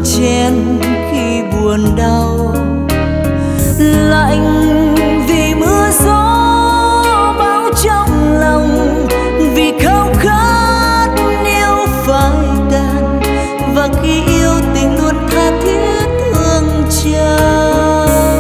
chen khi buồn đau, lạnh vì mưa gió bão trong lòng, vì khao khát yêu phai tàn, và khi yêu tình luôn tha thiết thương trao.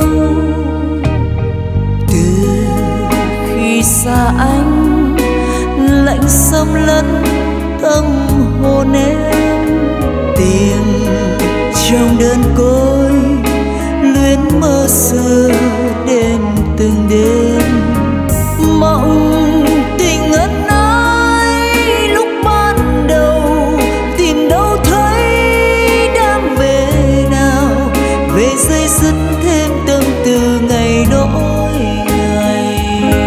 Từ khi xa anh, lạnh xâm lấn tâm hồn em, tìm trong đơn côi luyến mơ xưa đến từng đêm. Mộng tình ân ái lúc ban đầu, tìm đâu thấy đam mê nào, về dây dứt thêm tâm từ ngày đổi ngày.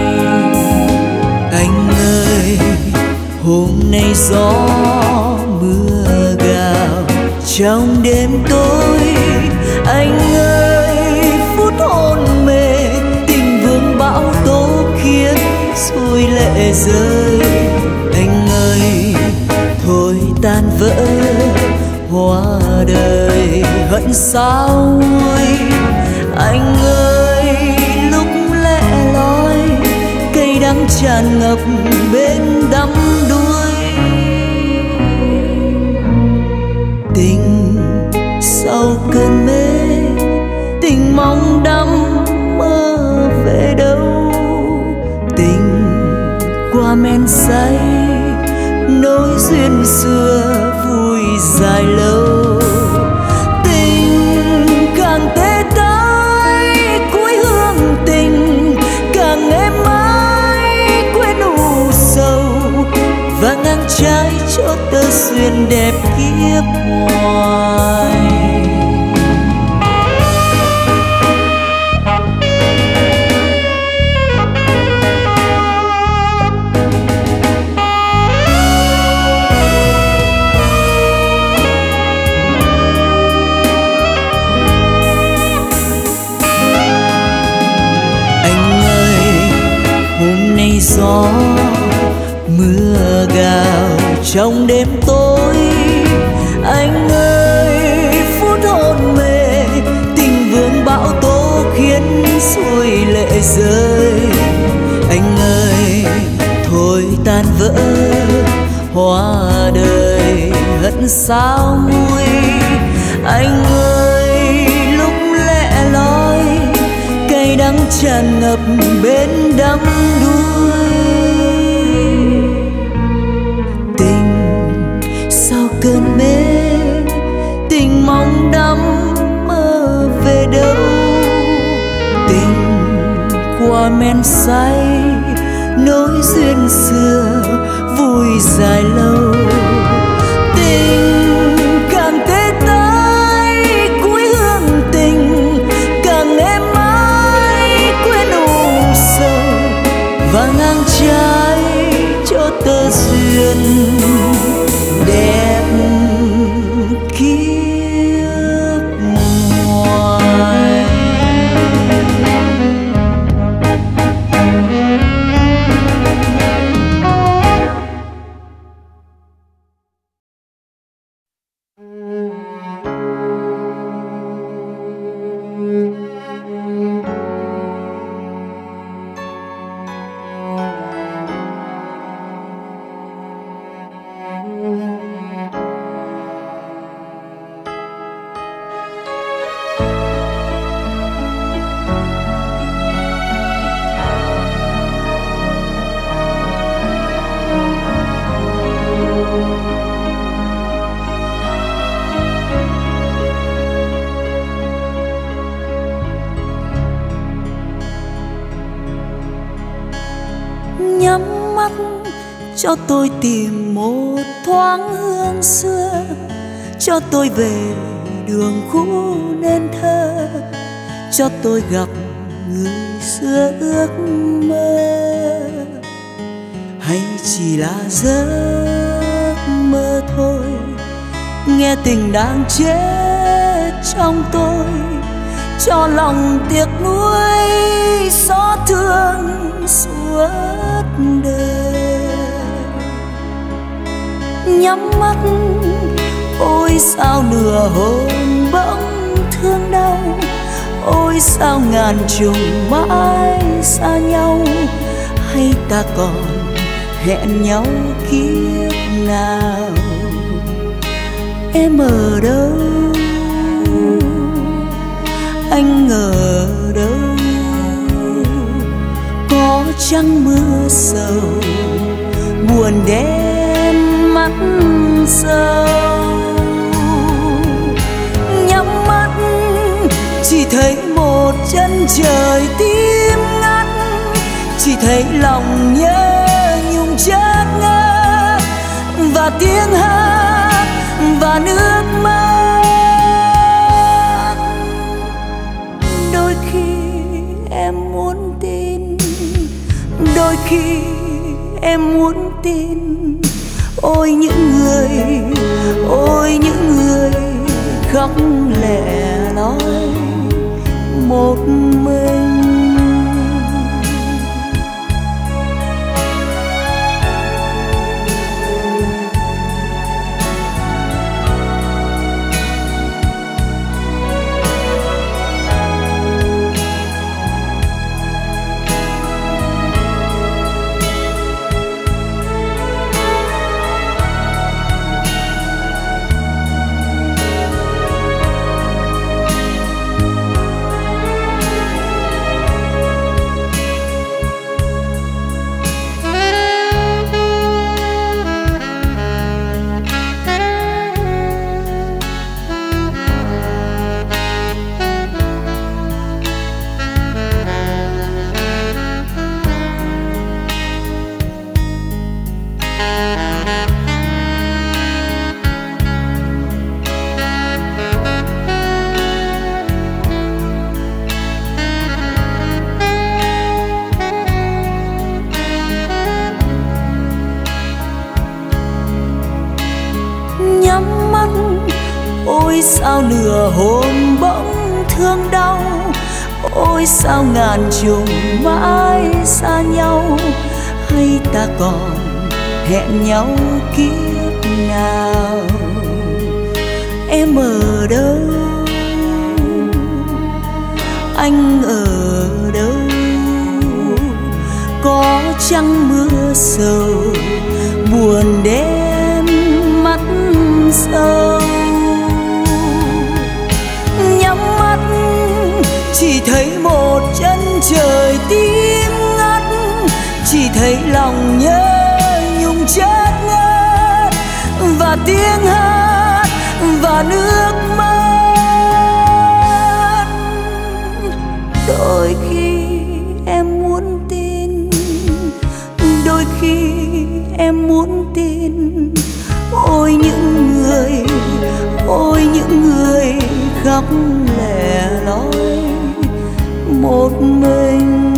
Anh ơi, hôm nay gió mưa gào trong đêm tối. Anh ơi, phút hôn mê tình vương bão tố khiến xuôi lệ rơi. Anh ơi, thôi tan vỡ hoa đời hận sao nguôi. Anh ơi, lúc lẻ loi cây đắng tràn ngập bên đắm đuối. Tình sau cơn mê, tình mong đắm mơ về đâu. Tình qua men say, nối duyên xưa vui dài lâu. Tình càng tê tái cuối hương tình, càng êm ái quên u sầu, và ngang trái cho tơ duyên đẹp kiếp hoài. Gió mưa gào trong đêm tối. Anh ơi, phút hôn mê tình vương bão tố khiến xuôi lệ rơi. Anh ơi, thôi tan vỡ hoa đời hận sao nguôi. Anh ơi, lúc lẻ loi cây đắng tràn ngập bên đắm đuối. Tình sau cơn mê, tình mong đắm mơ về đâu. Tình qua men say, nối duyên xưa vui dài lâu. Tình càng tê tái cuối hương tình, càng êm ái quên u sầu, và ngang trái cho tơ duyên đẹp kiếp ngoài. Nhắm mắt cho tôi tìm một thoáng hương xưa, cho tôi về đường cũ nên thơ, cho tôi gặp người xưa ước mơ. Hay chỉ là giấc mơ thôi, nghe tình đang chết trong tôi, cho lòng tiếc nuối xót thương suốt đời. Nhắm mắt Ôi sao nửa hôn bỗng thương đau, ôi sao ngàn trùng mãi xa nhau. Hay ta còn hẹn nhau kiếp nào? Em ở đâu, anh ở đâu? Có chăng mưa sầu buồn đen mắt sâu? Nhắm mắt chỉ thấy một chân trời tím ngắt, chỉ thấy lòng nhớ nhung chát ngát, và tiếng hát và nước mắt. Đôi khi em muốn tin, đôi khi em muốn tin. Ôi những người khóc lẻ loi một mình. Ôi sao nửa hôn bỗng thương đau, ôi sao ngàn trùng mãi xa nhau. Hay ta còn hẹn nhau kiếp nào? Em ở đâu, anh ở đâu? Có chăng mưa sầu buồn đen mắt sâu? Nhắm mắt chỉ thấy một chân trời tím ngắt, chỉ thấy lòng nhớ nhung chát ngát, và tiếng hát và nước mắt. Đôi khi em muốn tin, đôi khi em muốn tin. Ôi những người khóc lẻ loi một mình,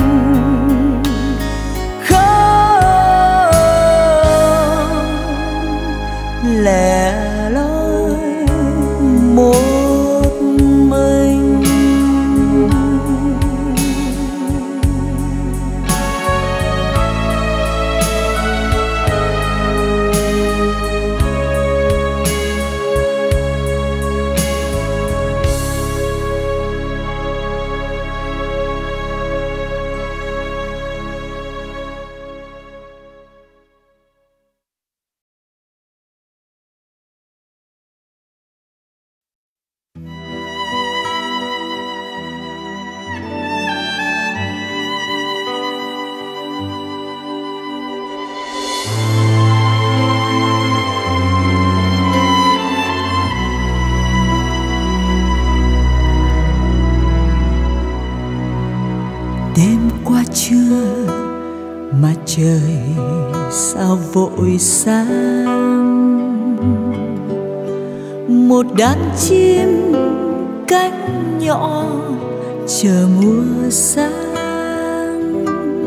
khóc lẻ loi một mình. Đêm qua trưa mà trời sao vội sáng, một đàn chim cánh nhỏ chờ mùa sáng.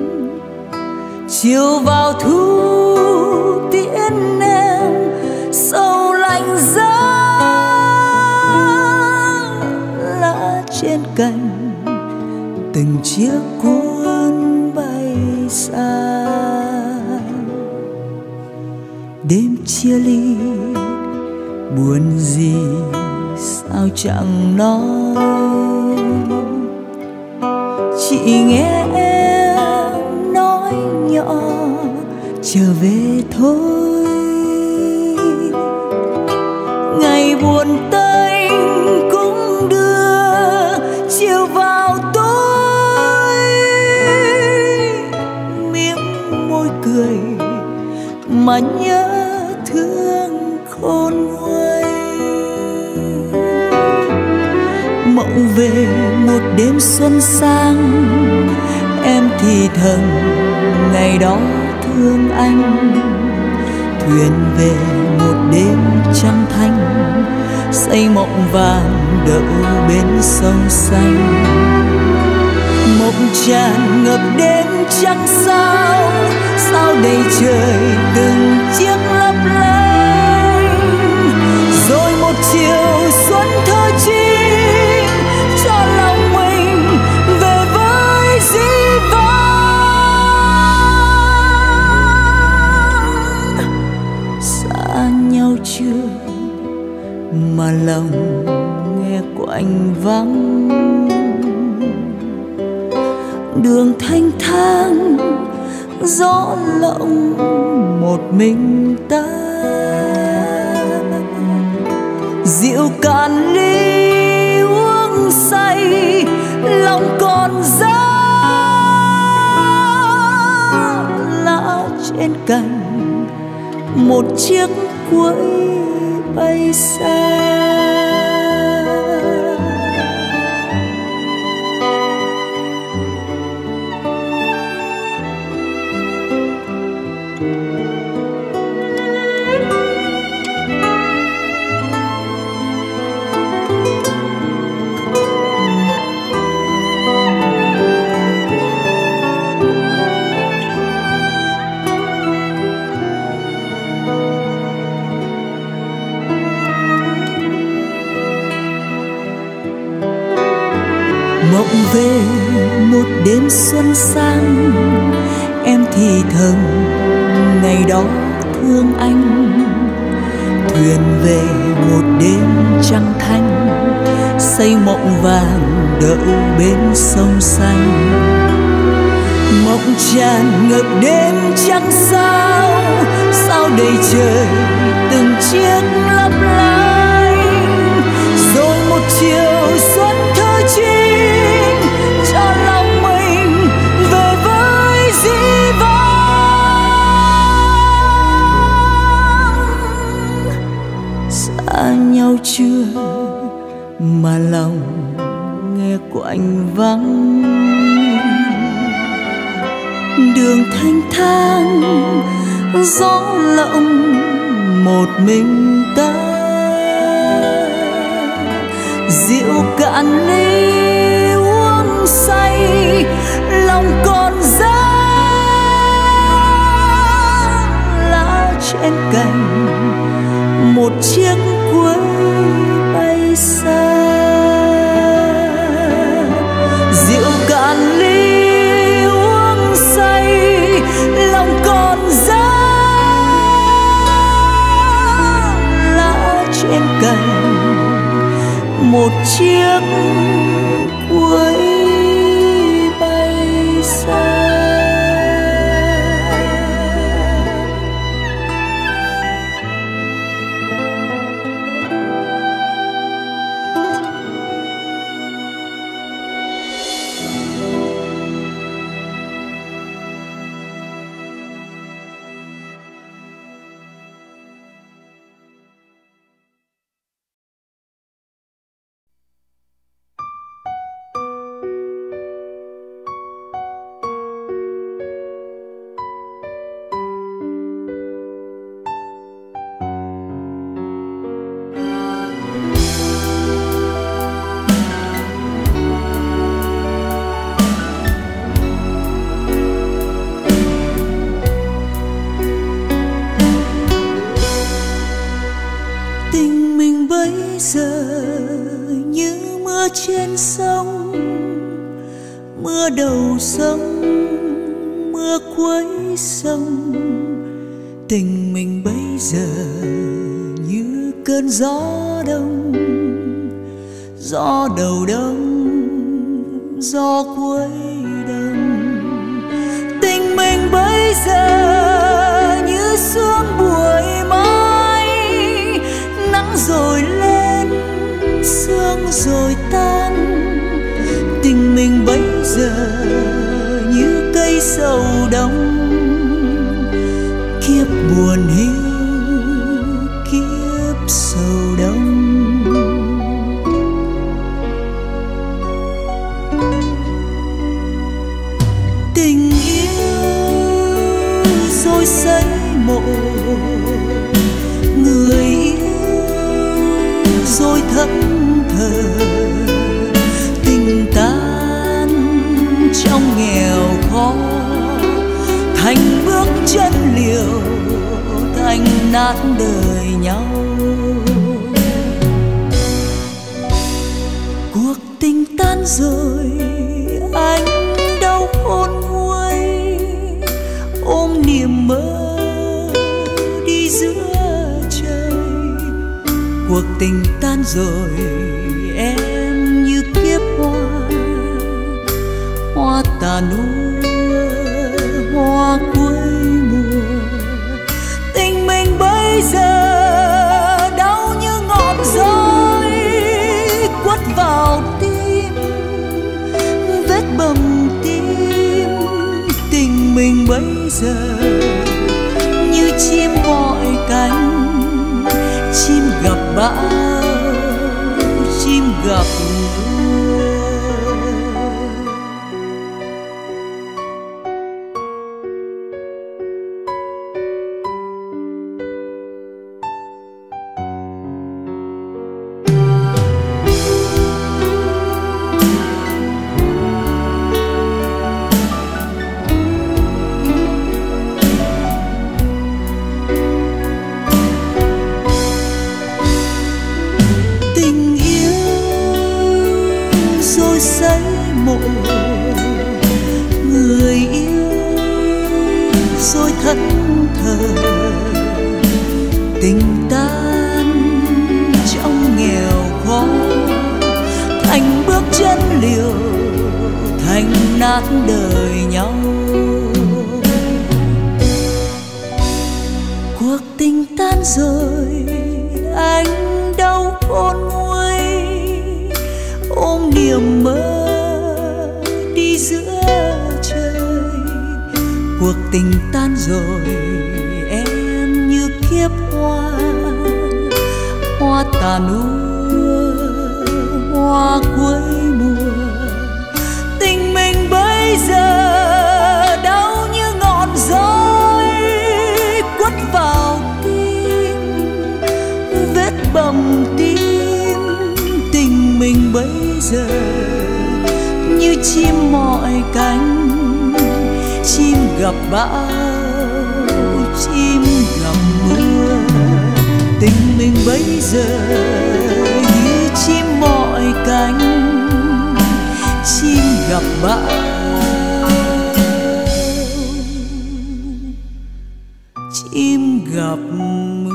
Chiều vào thu tiễn em sâu lạnh giá, lá trên cành từng chiếc cuốn bay xa. Đêm chia ly buồn gì sao chẳng nói, chị nghe em nói nhỏ trở về thôi. Ngày buồn tênh cũng đưa chiều vào tối, miếng môi cười mà nhớ thương khôn nguôi. Mộng về một đêm xuân sang, em thì thầm ngày đó thương anh. Thuyền về một đêm trăng thanh, xây mộng vàng đậu bên sông xanh. Mộng tràn ngập đến trăng sao, sao đầy trời từng chiếc lấp lánh. Rồi một chiều xuân thơ chim cho lòng mình về với dĩ vãng. Xa nhau chưa mà lòng nghe quạnh vắng, đường thanh thang gió lộng một mình ta. Rượu cạn ly uống say, lòng còn giá lá trên cành, một chiếc cuối bay xa. Mộng về một đêm xuân sang, em thì thầm ngày đó thương anh. Thuyền về một đêm trăng thanh, xây mộng vàng đậu bên sông xanh. Mộng tràn ngập đêm trăng sao, sao đầy trời từng chiếc lấp lánh. Rồi một chiều xuân thơ chim cho lòng mình về với dĩ vãng. Xa nhau chưa mà lòng nghe quạnh vắng, đường thanh thang gió lộng một mình ta. Rượu cạn ly uống say, lòng còn giá lá trên cành, một chiếc cuối bay xa. Rượu cạn ly uống say, lòng còn giá lá trên cành, một chiếc cuối bay xa. Trên sông, mưa đầu sông, mưa cuối sông, tình mình bây giờ như cơn cơn gió đông, gió đầu đông, gió cuối đông. Tình mình bây giờ như sương buổi mai, nắng rồi lên, sương rồi tan. Tình mình bây giờ như cây sầu đông, kiếp buồn hiu, kiếp sầu đông. Tình yêu rồi xây mộ, người yêu rồi thẫn thờ. Tình tan trong nghèo khó, thành bước chân liều, thành nát đời nhau. Cuộc tình tan rồi, anh đâu khôn nguôi, ôm niềm mơ đi giữa trời. Cuộc tình tan rồi, em như kiếp hoa, hoa tàn úa, hoa cuối mùa. Tình mình bây giờ đau như ngọn roi quất vào tim, vết bầm tim. Tình mình bây giờ như chim gọi cánh, chim gặp bão, chim gặp mưa. Xây mộ, người yêu rồi thẫn thờ. Tình tan trong nghèo khó, thành bước chân liều, thành nát đời nhau. Cuộc tình tan rồi, anh đâu khôn nguôi, ôm niềm mơ đi giữa trời. Cuộc tình tan rồi, em như kiếp hoa, hoa tàn úa, hoa cuối mùa. Tình mình bây giờ đau như ngọn roi quất vào tim, vết bầm tim. Tình mình bây giờ như chim mỏi cánh, chim gặp bão, chim gặp mưa. Tình mình bây giờ như chim mỏi cánh, chim gặp bão, chim gặp mưa.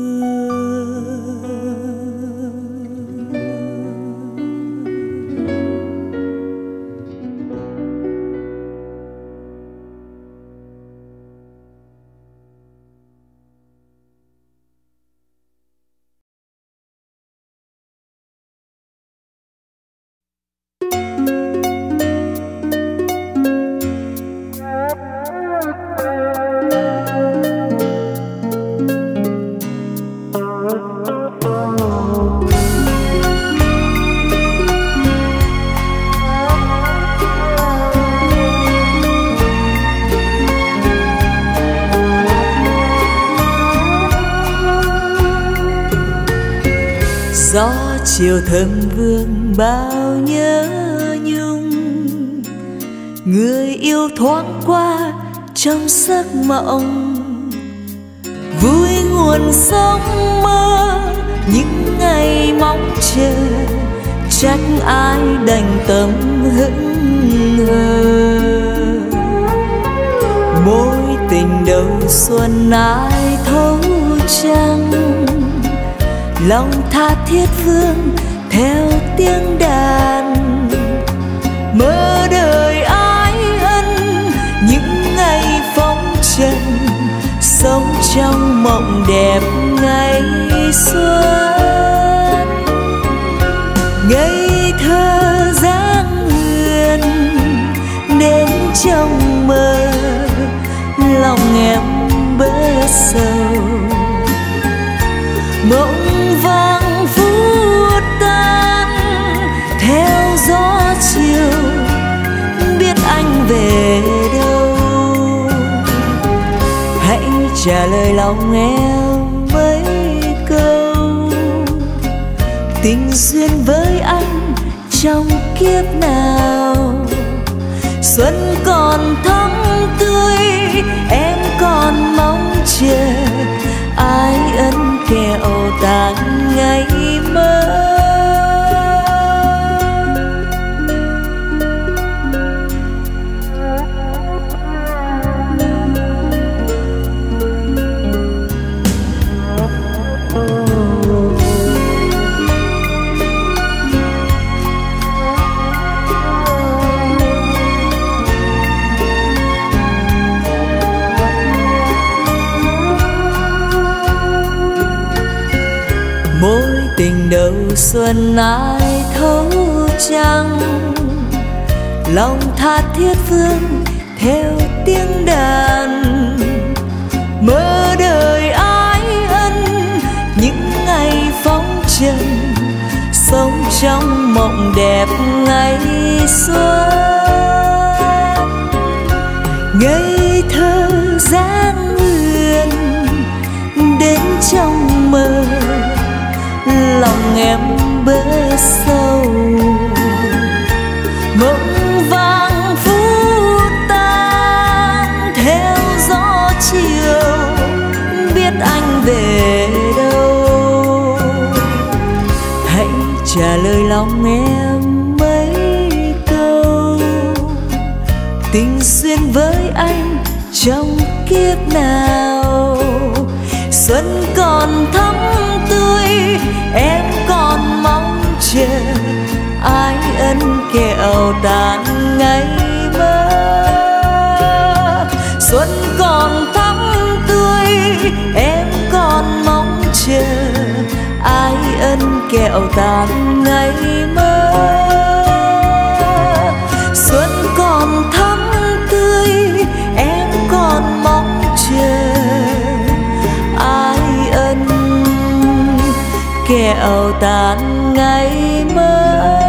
Gió chiều thơm vương bao nhớ nhung, người yêu thoáng qua trong giấc mộng. Vui nguồn sống mơ những ngày mong chờ, trách ai đành tâm hững hờ. Mối tình đầu xuân ai thấu chăng, lòng tha thiết vương theo tiếng đàn. Mơ đời ái ân những ngày phong trần, sống trong mộng đẹp ngày xuân. Ngây thơ dáng huyền đến trong mơ, lòng em bơ sầu. Mộng vàng phút tan theo gió chiều, biết anh về đâu. Hãy trả lời lòng em mấy câu, tình duyên với anh trong kiếp nào. Xuân còn thắm tươi, em còn mong chờ ái ân kẹo tàn ngày mơ. Mối tình đầu xuân ai thấu chăng, lòng tha thiết vương theo tiếng đàn. Mơ đời ái ân những ngày phong trần, sống trong mộng đẹp ngày xuân. Ngây thơ dáng huyền đến trong mơ, lòng em bơ sâu. Mộng vàng phút tan theo gió chiều, biết anh về đâu. Hãy trả lời lòng em mấy câu, tình duyên với anh trong kiếp nào. Xuân còn thắm tươi, em còn mong chờ ái ân kẹo tàn ngày mơ. Xuân còn thắm tươi, em còn mong chờ ái ân kẹo tàn ngày mơ. Xuân còn thắm tươi, em còn mong chờ ái ân kẹo tàn ngày mơ.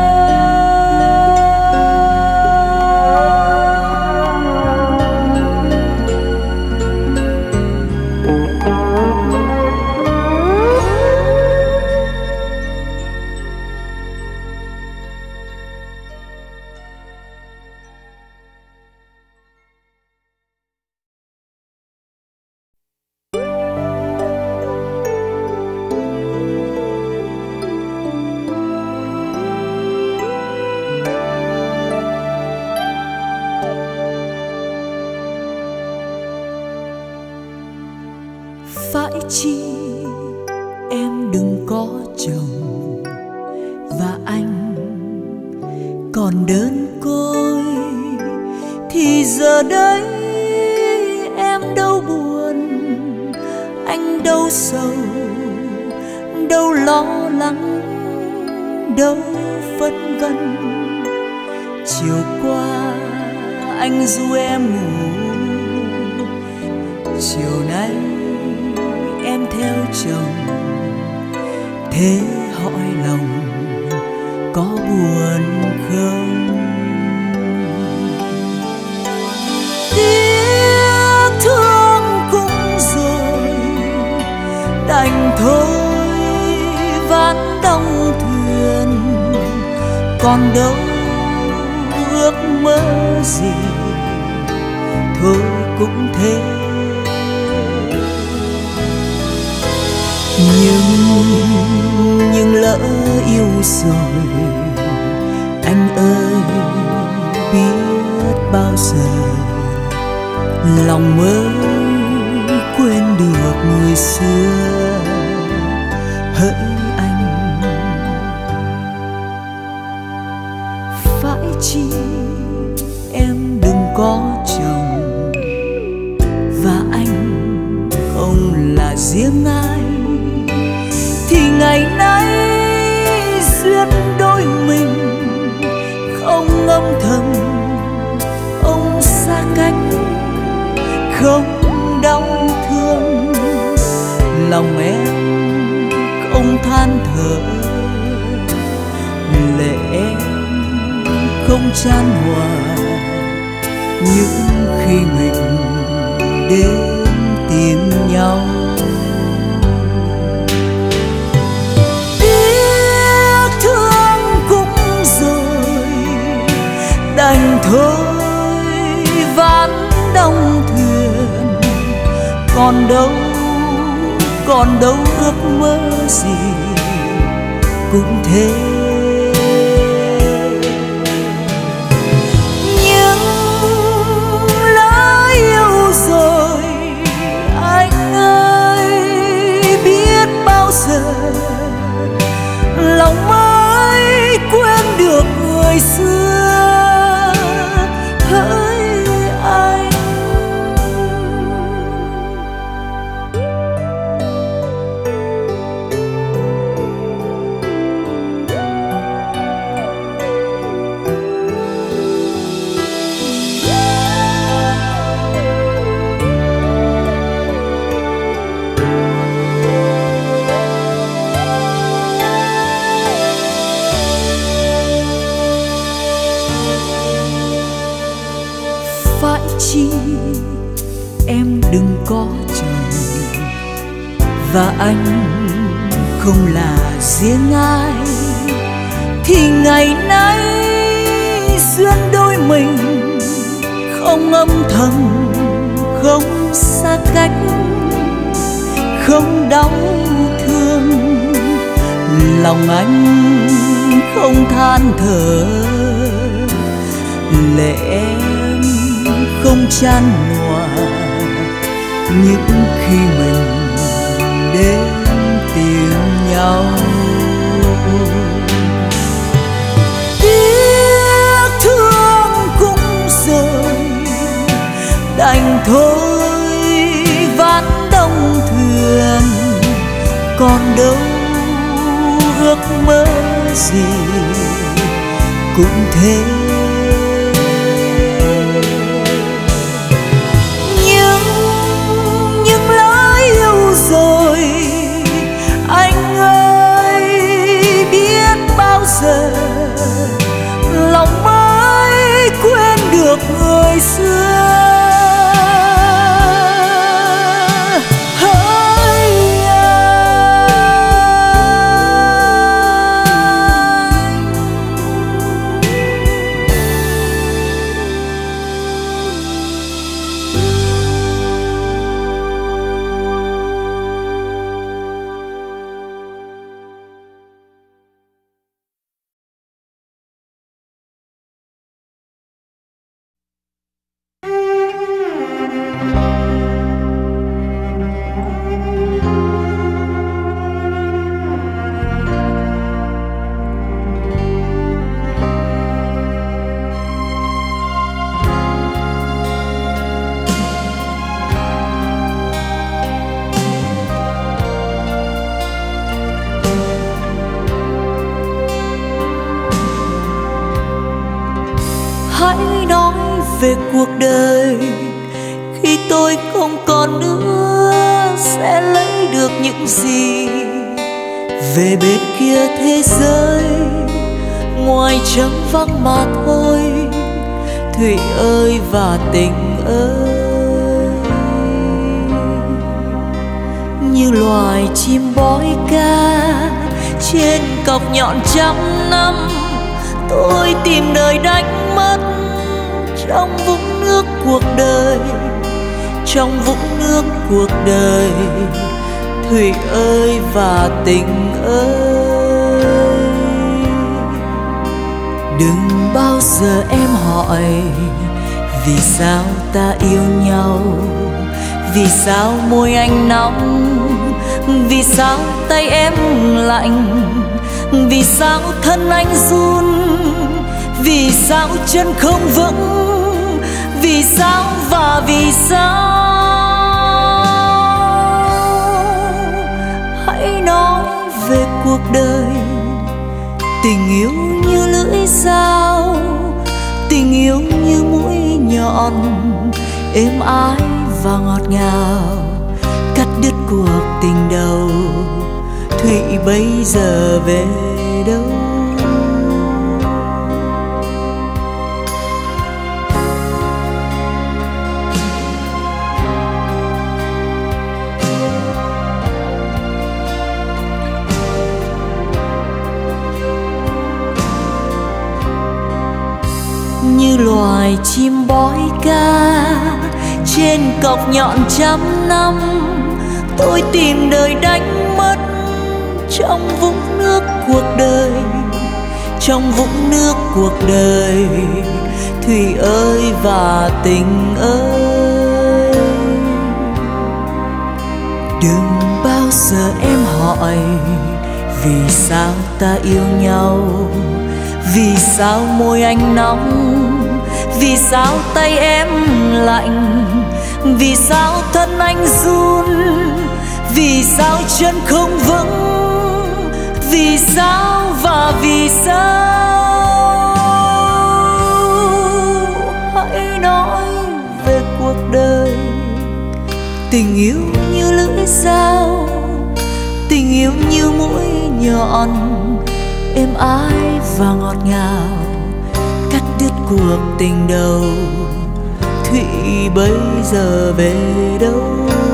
Phải chi em đừng có chồng và anh còn đơn côi, thì giờ đây em đâu buồn, anh đâu sầu, đâu lo lắng, đâu phân vân. Chiều qua anh ru em ngủ, chiều nay em theo chồng. Thế hỏi lòng có buồn không? Tiếc thương cũng rồi, đành thôi ván đong thuyền. Còn đâu ước mơ gì, thôi cũng thế. Nhưng lỡ yêu rồi, anh ơi biết bao giờ lòng mới quên được người xưa. Hỡi chi em đừng có chồng, và anh không là riêng ai, thì ngày nay duyên đôi mình không âm thầm, ông xa cách không đau thương, lòng em không than thở, lệ em không chan hòa, những khi mình đến tìm nhau. Tiếc thương cũng rồi, đành thôi ván đông thuyền, còn đâu ước mơ gì cũng thế. Nhưng lỡ yêu rồi anh ơi, biết bao giờ lòng mới quên được người xưa. Hỡi anh, phải chi em đừng có chồng, và anh không là riêng ai, thì ngày nay duyên đôi mình không âm thầm, không xa cách, không đau thương, lòng anh không than thở, lệ em không chan hòa, những khi mình đến tìm nhau. Tiếc thương cũng rồi, đành thôi ván đông thuyền, còn đâu ước mơ gì cũng thế. Nhưng lỡ yêu rồi anh ơi, biết bao giờ lòng mới quên được người xưa. Hãy nói về cuộc đời khi tôi không còn nữa, sẽ lấy được những gì về bên kia thế giới, ngoài trắng vắng mà thôi. Thủy ơi và tình ơi, như loài chim bói ca trên cọc nhọn trăm năm, tôi tìm đời đánh mất trong vũng nước cuộc đời, trong vũng nước cuộc đời. Thủy ơi và tình ơi, đừng bao giờ em hỏi vì sao ta yêu nhau, vì sao môi anh nóng, vì sao tay em lạnh, vì sao thân anh run, Vì sao chân không vững, vì sao và vì sao? Hãy nói về cuộc đời. Tình yêu như lưỡi dao, tình yêu như mũi nhọn, êm ái và ngọt ngào, cắt đứt cuộc tình đầu. Thủy bây giờ về đâu? Như loài chim bói ca trên cọc nhọn trăm năm, tôi tìm đời đánh mất trong vũng nước cuộc đời, trong vũng nước cuộc đời. Thủy ơi và tình ơi, đừng bao giờ em hỏi vì sao ta yêu nhau, vì sao môi anh nóng, vì sao tay em lạnh, vì sao thân anh run, vì sao chân không vững, vì sao và vì sao? Hãy nói về cuộc đời. Tình yêu như lưỡi dao, tình yêu như mũi nhọn, êm ái và ngọt ngào, cắt đứt cuộc tình đầu. Thủy bây giờ về đâu?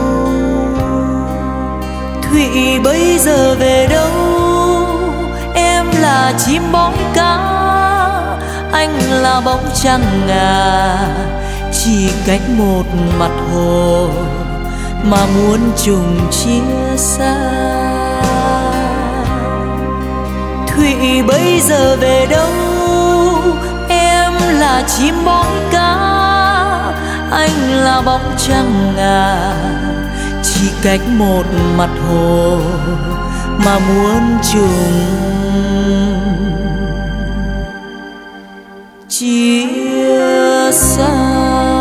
Thủy bây giờ về đâu? Em là chim bóng cá, anh là bóng trăng ngà, chỉ cách một mặt hồ mà muốn trùng chia xa. Thủy bây giờ về đâu? Em là chim bóng cá, anh là bóng trăng ngà, chỉ cách một mặt hồ mà muốn trùng chia xa.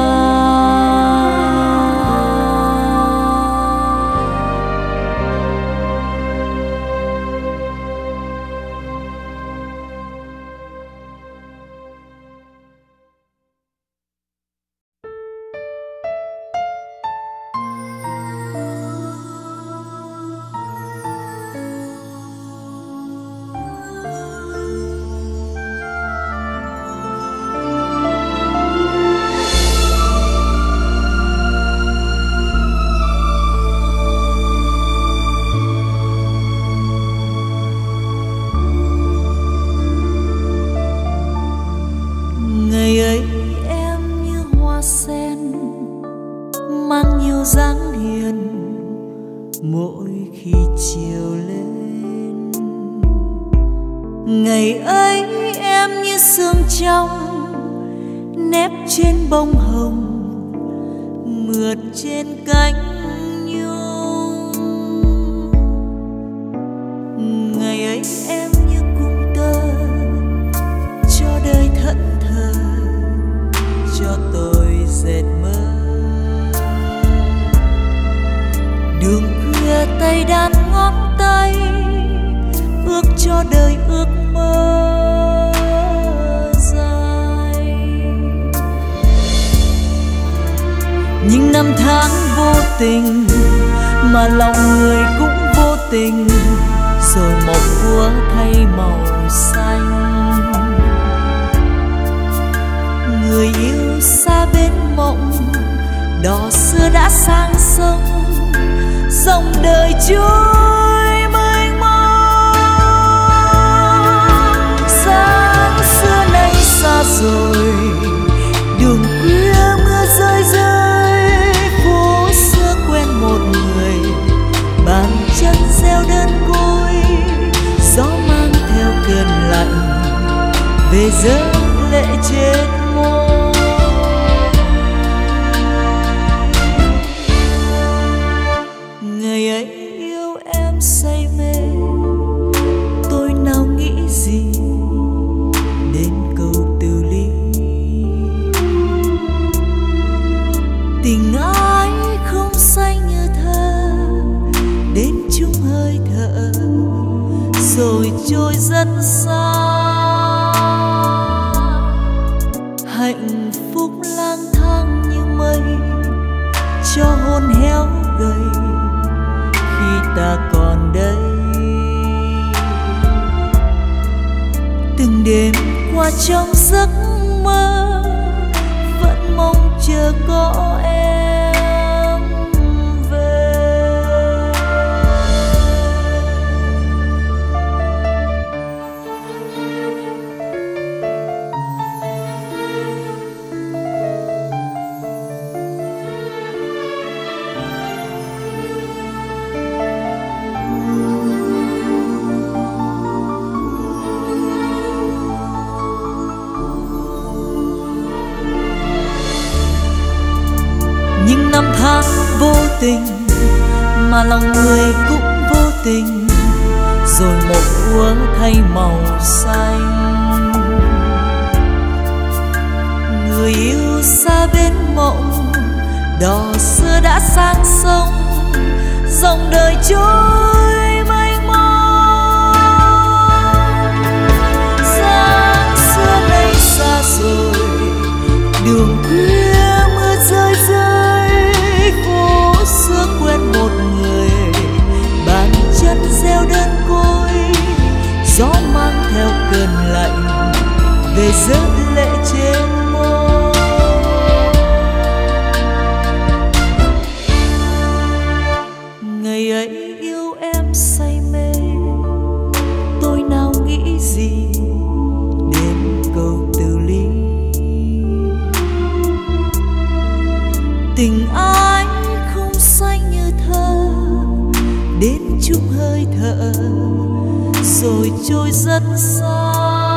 Ngày ấy em như sương trong nếp trên bông hồng, mượt trên cánh nhung. Ngày ấy em như cung tơ cho đời thẫn thờ, cho tôi dệt mơ. Đường khuya tay đan ngón tay, ước cho đời ước mơ dài. Nhưng năm tháng vô tình mà lòng người cũng vô tình, rồi màu úa thay màu xanh. Người yêu xa bên mộng, đò xưa đã sang sông, dòng đời trôi mênh mông. Sáng xưa nay xa rồi, đường khuya mưa rơi rơi, phố xưa quen một người, bàn chân gieo đơn côi. Gió mang theo cơn lạnh về rơi lệ trên môi. Ngày ấy yêu em say mê, tôi nào nghĩ gì đến câu từ cho hôn héo gầy khi ta còn đây. Từng đêm qua trong giấc mơ vẫn mong chờ có em về. Nhưng năm tháng vô tình mà lòng người cũng vô tình, rồi một úa thay màu xanh. Người yêu xa bên mộng, đò xưa đã sang sông, dòng đời trôi mênh mông. Giang xưa nay xa rồi, đường khuya mưa rơi rơi, phố xưa quen một người, bàn chân gieo đơn côi. Gió mang theo cơn lạnh về rớt lệ trên môi. Ngày ấy yêu em say mê, tôi nào nghĩ gì đến câu từ ly. Tình anh không xanh như thơ, đến chung hơi thở rồi trôi rất xa.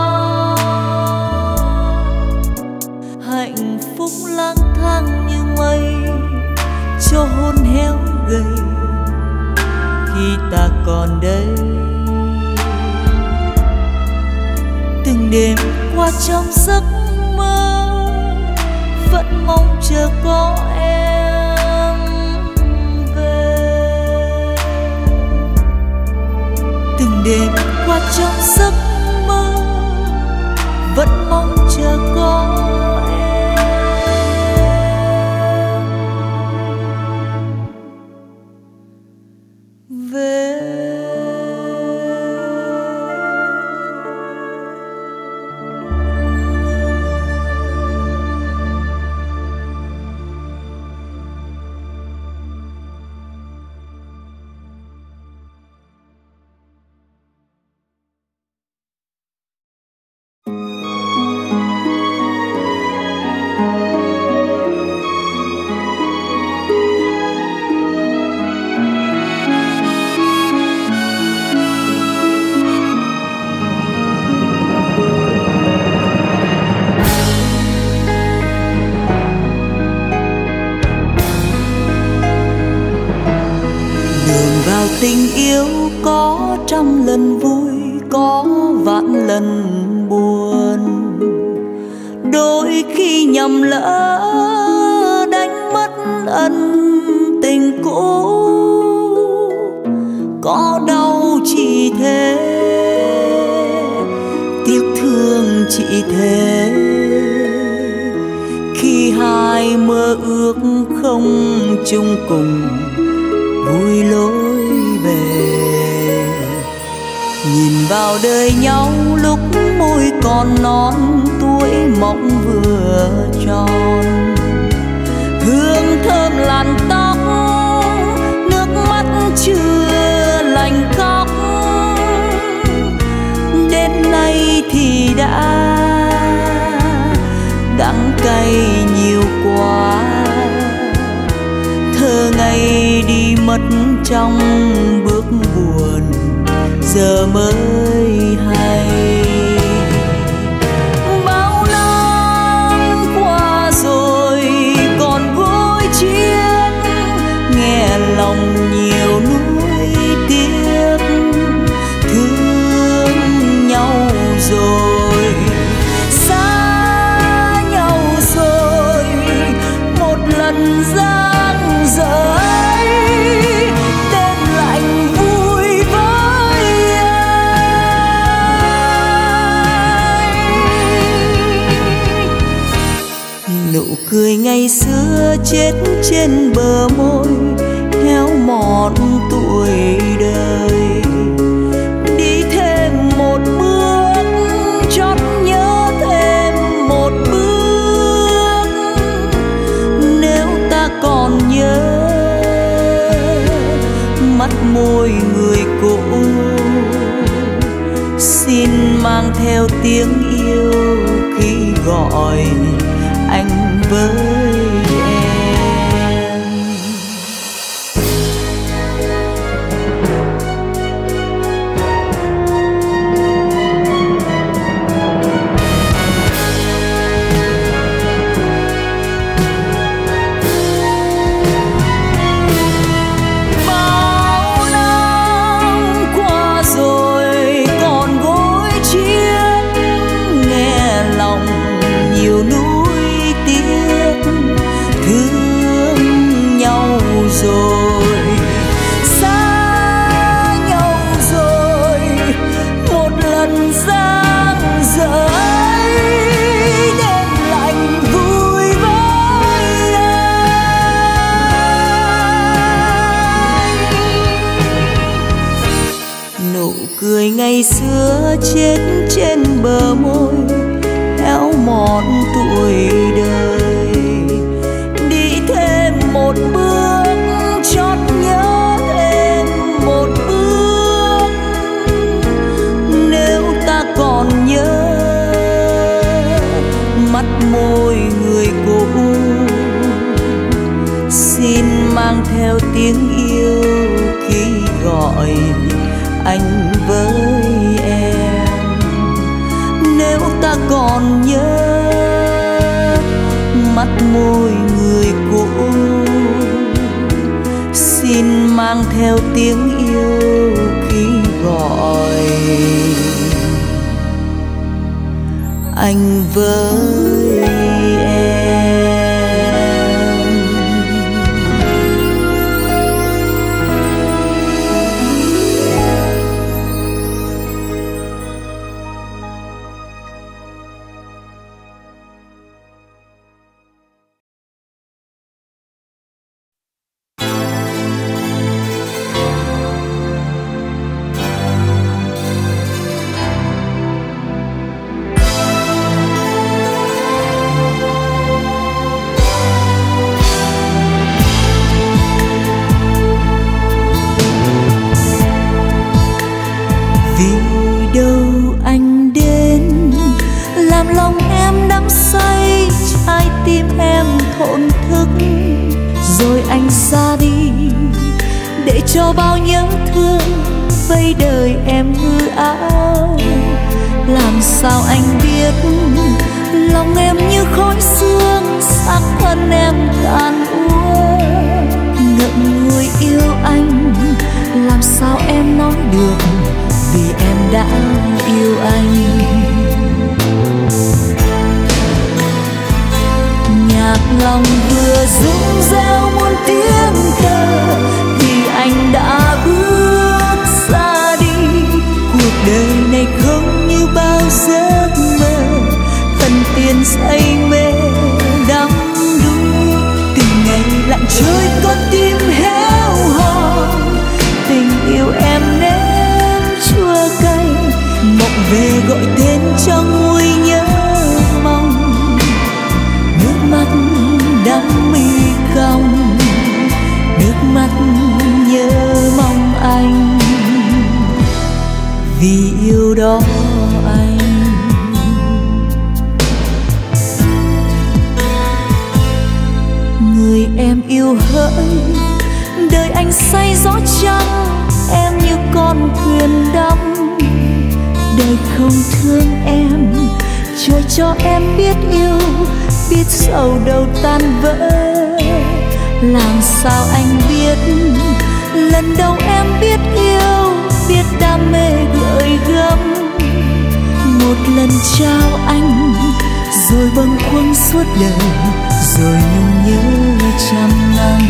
Hạnh phúc lang thang như mây, cho hôn héo gầy khi ta còn đây. Từng đêm qua trong giấc mơ vẫn mong chờ có em về. Từng đêm qua trong giấc mơ vẫn mong chờ có em về. Tình yêu có trăm lần vui, có vạn lần buồn. Đôi khi nhầm lỡ đánh mất ân tình cũ. Có đau chỉ thế, tiếc thương chỉ thế. Khi hai mơ ước không chung cùng, vui lối về. Nhìn vào đời nhau lúc môi còn non, tuổi mộng vừa tròn. Hương thơm làn tóc, nước mắt chưa lành khóc. Đến nay thì đã đắng cay nhiều quá. Thơ ngày đi mất trong bước buồn, giờ mới hay. Bao năm qua rồi còn gối chiếc, nghe lòng nhiều nuối tiếc. Thương nhau rồi, xa nhau rồi, một lần giang dở đêm lạnh vui với em. cười ngày xưa chết trên bờ môi héo mòn tuổi đời. Đi thêm một bước chót nhớ thêm một bước, nếu ta còn nhớ mắt môi người cũ, xin mang theo tiếng yêu khi gọi anh với em. Bao năm qua rồi còn gối chiếc, nghe lòng nhiều nuối tiếc, thương nhau rồi xa nhau rồi, một lần giang dở đêm lạnh vui với anh. Nụ cười ngày xưa chết trên bờ môi héo mòn tuổi đời. Đi thêm một bước chót nhớ thêm một bước, nếu ta còn nhớ mắt môi người cũ, xin mang theo tiếng yêu khi gọi anh với em. Nếu ta còn nhớ mắt môi người cũ, xin mang theo tiếng yêu khi gọi anh với em. Anh xa đi để cho bao nhớ thương vây đời em hư ảo. Làm sao anh biết lòng em như khói sương, xác thân em tàn úa. Ngậm ngùi yêu anh, làm sao em nói được, vì em đã yêu anh. Nhạc lòng vừa rung reo muôn tiếng thơ, thì anh đã bước xa đi. Cuộc đời này không như bao giấc mơ, thần tiên say mê đắm đuối. Từng ngày lặng trôi con tim héo hon, tình yêu em nếm chua cay, mộng về gọi tên trong nguôi nhớ mong. Nước mắt đắm mi cong, nước mắt nhớ mong anh, vì yêu đó anh. Người em yêu hỡi, đời anh say gió trắng, em như con thuyền đắm. Đời không thương em, trôi cho em biết yêu, biết sầu đâu tan vỡ. Làm sao anh biết lần đầu em biết yêu, biết đam mê gợi gắm. Một lần trao anh, rồi bâng khuâng suốt đời, rồi nhung nhớ trăm năm.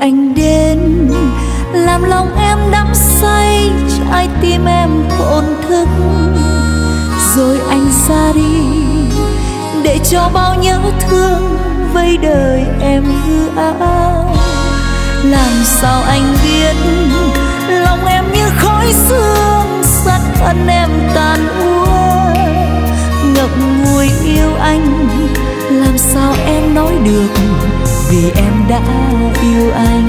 anh đến làm lòng em đắm say, trái tim em thổn thức. Rồi anh ra đi để cho bao nhớ thương vây đời em hư ảo. Làm sao anh biết lòng em như khói sương, sát thân em tàn úa. Ngậm ngùi yêu anh, làm sao em nói được, vì em đã yêu anh.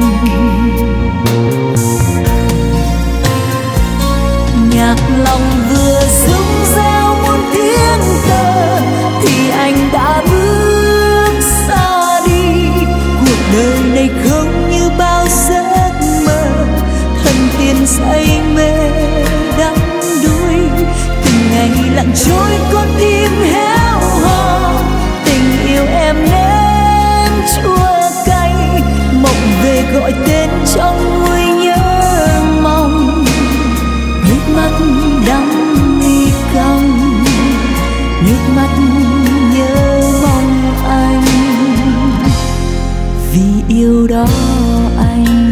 Nhạc lòng vừa rung reo muôn tiếng tơ, thì anh đã bước xa đi. Cuộc đời này không như bao giấc mơ, thần tiên say mê đắm đuối. Từng ngày lặng trôi con tim héo hò, tình yêu em nếm chua cay. Mộng về gọi tên trong nguôi nhớ mong, nước mắt đắng đi cong, nước mắt nhớ mong anh, vì yêu đó anh.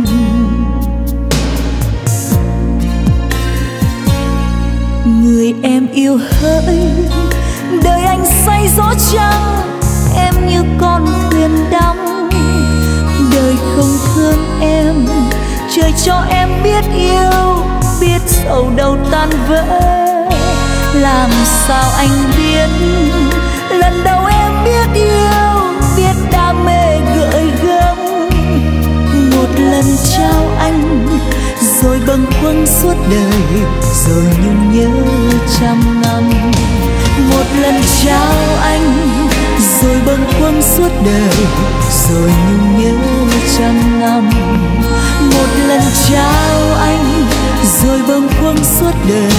Người em yêu hỡi, đời anh say gió trăng, em như con thuyền đắm. Đời không thương em, trời cho em biết yêu, biết sầu đầu tan vỡ. Làm sao anh biết lần đầu em biết yêu, biết đam mê gợi gắm. Một lần trao anh rồi bâng khuâng suốt đời, rồi nhung nhớ trăm năm. Một lần trao anh rồi bâng khuâng suốt đời, rồi nhung nhớ trăm năm. Một lần trao anh rồi bâng khuâng suốt đời,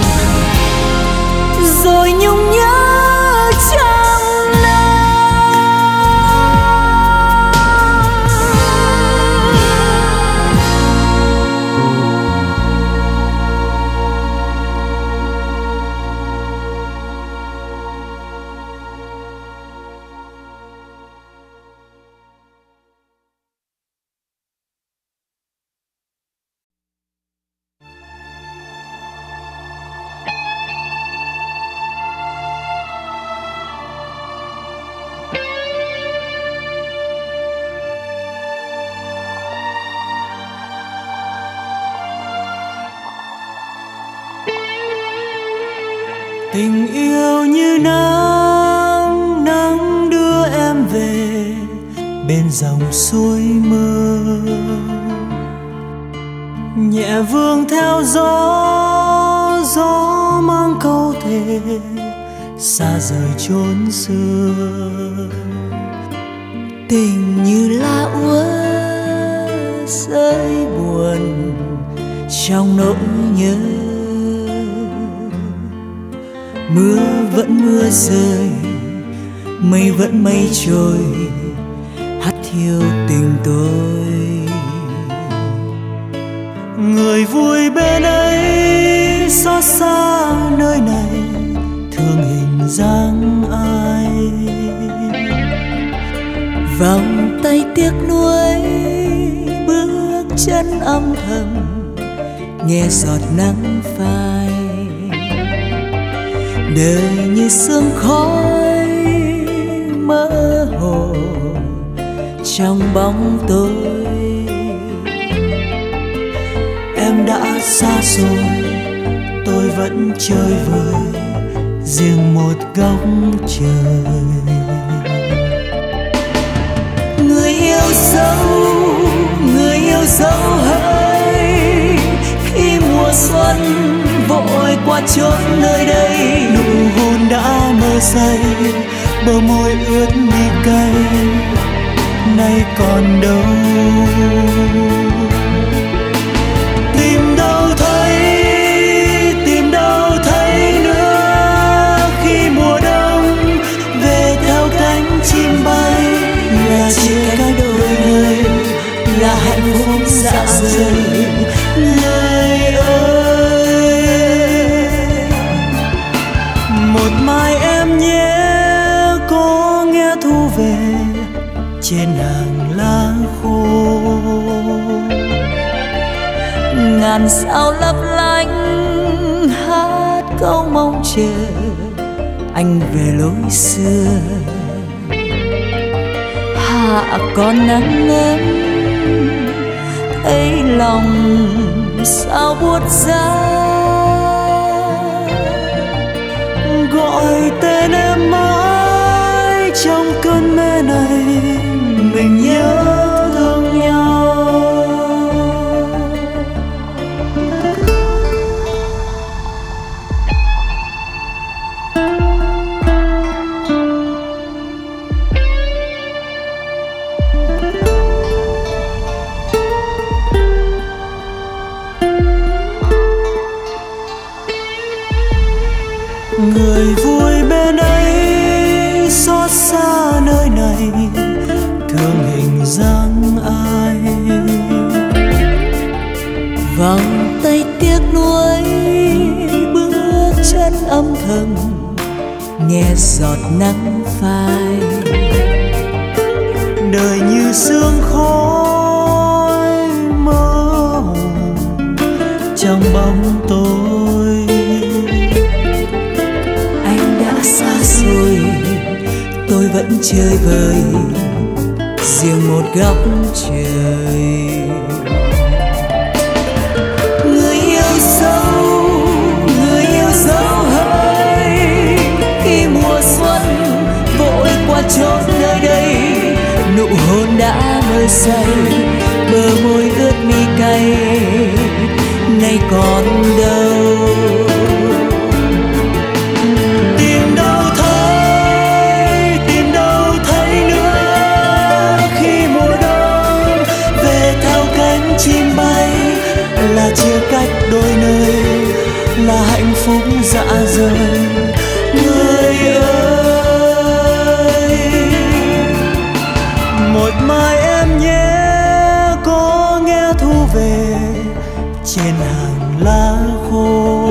rồi nhung nhớ trăm năm. Tình yêu như nắng, nắng đưa em về bên dòng suối mơ. Nhẹ vương theo gió, gió mang câu thề xa rời chốn xưa. Tình như lá úa rơi buồn trong nỗi nhớ. Mưa vẫn mưa rơi, mây vẫn mây trôi, hắt hiu tình tôi. Người vui bên ấy xót xa nơi này, thương hình dáng ai. Vòng tay tiếc nuối, bước chân âm thầm, nghe giọt nắng phai. Đời như sương khói mơ hồ trong bóng tối. Em đã xa rồi, tôi vẫn chơi vơi riêng một góc trời. Người yêu dấu hỡi, khi mùa xuân vội qua chốn nơi đây. Nụ hôn đã mơ say, bờ môi ướt mi cay, nay còn đâu. Tìm đâu thấy nữa, khi mùa đông về theo cánh chim bay. Là chia cách đôi người, là hạnh phúc dạ rời. Người ơi, một mai em nhé có nghe thu về trên hàng lá khô. ngàn sao lấp lánh hát câu mong chờ anh về lối xưa. Hạ còn nắng ấm thấy lòng sao buốt giá, gọi tên em mãi trong cơn mê này, mình nhớ thương nhau. Người vui bên ấy xót xa nơi này, thương hình dáng ai. Vòng tay tiếc nuối bước chân âm thầm, nghe giọt nắng phai. Đời như sương khói mơ hồ trong bóng tối. Xa xôi tôi vẫn chơi vơi riêng một góc trời. Người yêu dấu hơi khi mùa xuân vội qua chốn nơi đây, nụ hôn đã mơ say, bờ môi ướt mi cay nay còn đâu. Là chia cách đôi nơi, là hạnh phúc dã rời. Người ơi, một mai em nhé có nghe thu về trên hàng lá khô.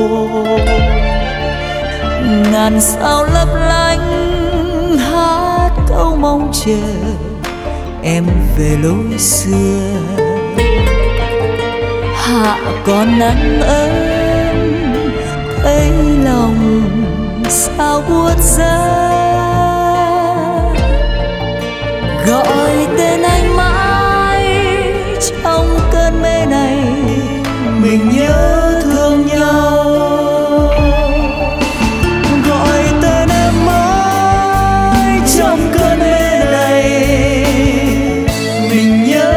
Ngàn sao lấp lánh hát câu mong chờ em về lối xưa. Hạ còn nắng ấm thấy lòng sao buốt giá, gọi tên anh mãi trong cơn mê này, mình nhớ thương nhau. Gọi tên em mãi trong cơn mê này, mình nhớ.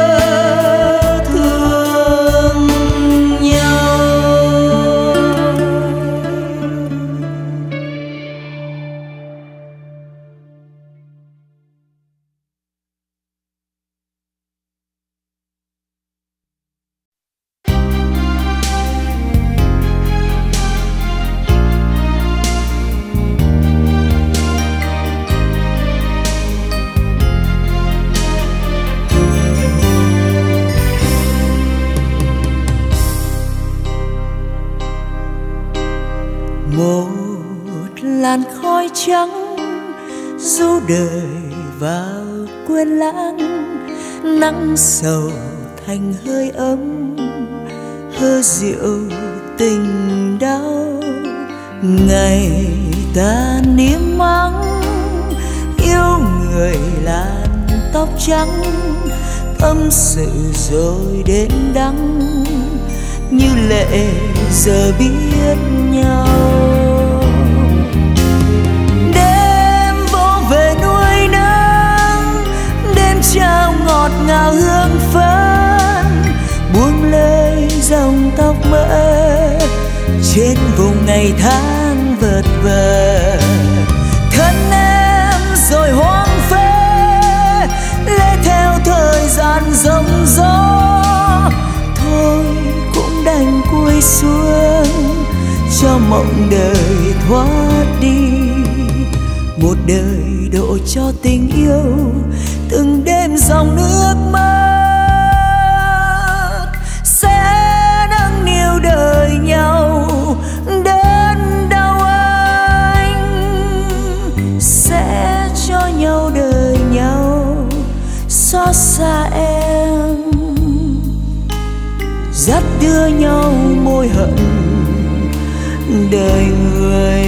Làn khói trắng du đời vào quên lãng, nắng sầu thành hơi ấm, hơ rượu tình đau. Ngày ta niêm mắng yêu người làn tóc trắng, tâm sự rồi đến đắng như lệ giờ biết nhau. Trao ngọt ngào hương phấn, buông lơi dòng tóc mỡ trên vùng ngày tháng vật vờ. Thân em rồi hoang phế lê theo thời gian rông gió, thôi cũng đành cúi xuống cho mộng đời thoát đi. Một đời độ cho tình yêu từng đêm dòng nước mắt, sẽ nâng niu đời nhau đến đâu anh, sẽ cho nhau đời nhau xót xa em. Dắt đời người.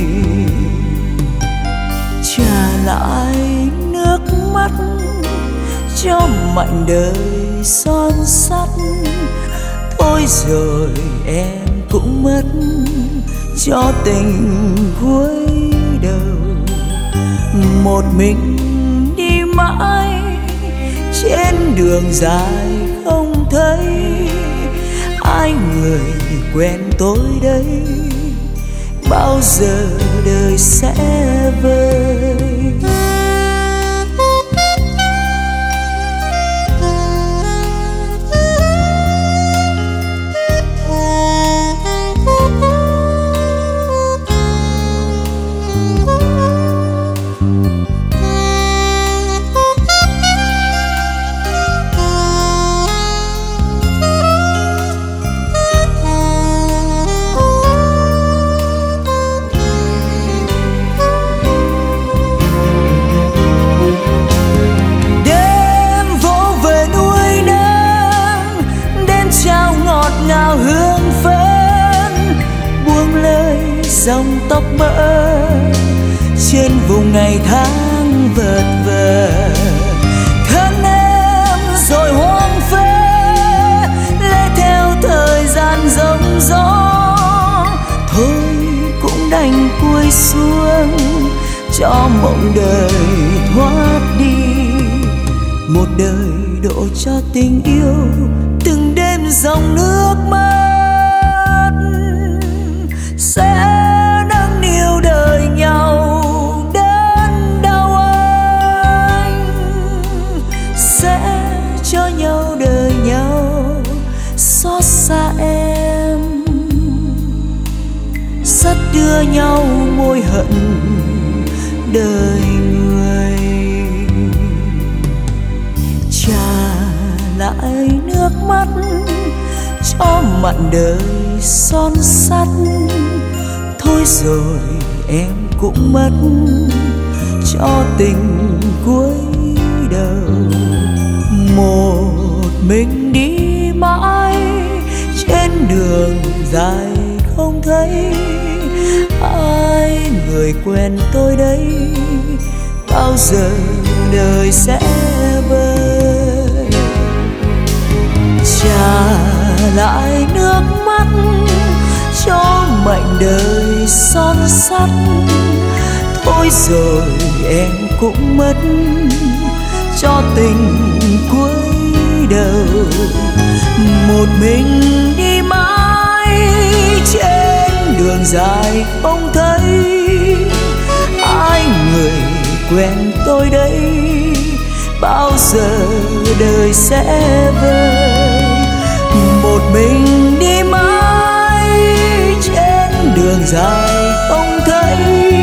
Trả lại nước mắt cho mảnh đời son sắt, thôi rồi em cũng mất cho tình cuối đầu. Một mình đi mãi trên đường dài không thấy ai người quen tôi đây, bao giờ đời sẽ vơi. Dòng tóc mỡ trên vùng ngày tháng vật vờ, thân em rồi hoang phế lê theo thời gian rông gió. Thôi cũng đành cúi xuống cho mộng đời thoát đi, một đời đổ cho tình yêu từng đêm dòng nước mắt sẽ nâng niu đời nhau đến đâu anh, sẽ cho nhau đời nhau xót xa em, sắt đưa nhau môi hận đời người. Trả lại nước mắt cho mặn đời son sắt, thôi rồi em cũng mất cho tình cuối đầu. Một mình đi mãi trên đường dài không thấy ai người quen tôi đây, bao giờ đời sẽ vơi. Trả lại nước mắt cho mảnh đời son sắt, thôi rồi em cũng mất cho tình cuối đầu. Một mình đi mãi trên đường dài không thấy ai người quen tôi đây, bao giờ đời sẽ vơi. Một mình đi mãi trên đường dài không thấy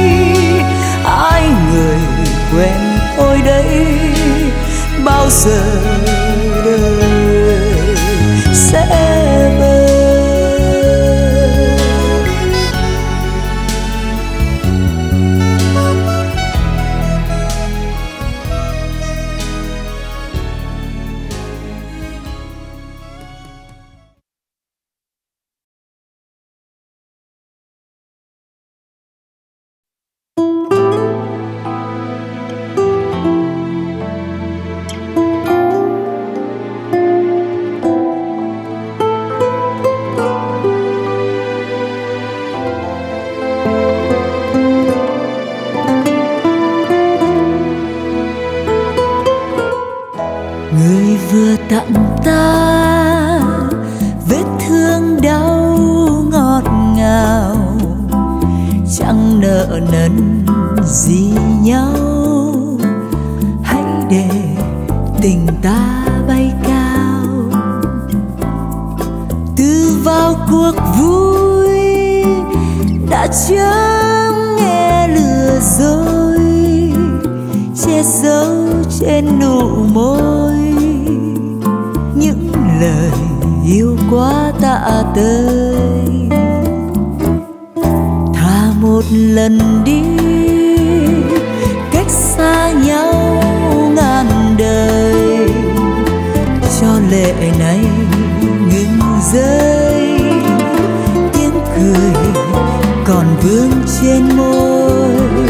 ai người quen tôi đây, bao giờ đời sẽ vơi. Tặng ta vết thương đau ngọt ngào, chẳng nợ nần gì nhau. Hãy để tình ta bay cao, từ vào cuộc vui đã chớm nghe lừa dối, che giấu trên nụ môi những lời yêu quá tạ tơi. Thà một lần đi cách xa nhau ngàn đời, cho lệ này ngừng rơi, tiếng cười môi.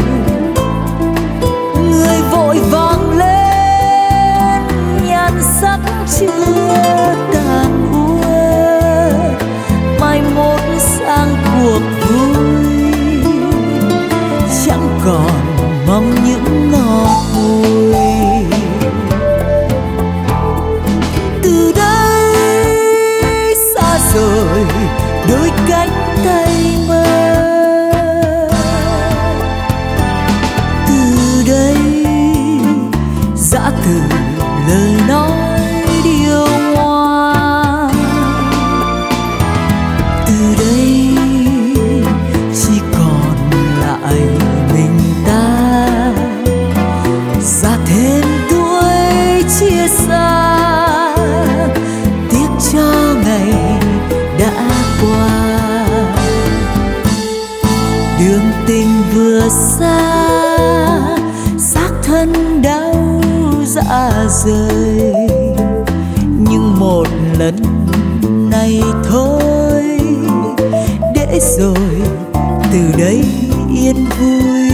Người vội vàng lên nhan sắc chưa tàn úa, mai mốt sang cuộc vui chẳng còn mong những ngọt bùi. Từ đây xa rồi đôi cánh tay mơ, từ đây giã từ lời nói điều ngoan, từ đây chỉ còn lại mình ta, già thêm tuổi chia xa, tiếc cho ngày đã qua. Đường tình vừa xa, xác thân đau rã rời, nhưng một lần này thôi, để rồi từ đây yên vui.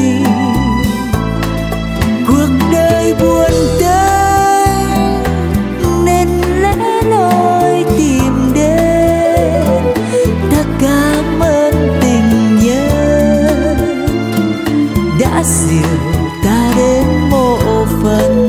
Cuộc đời buồn tênh nên lẽ loi tìm đến, ta cảm ơn tình nhân đã dìu ta đến mộ phần.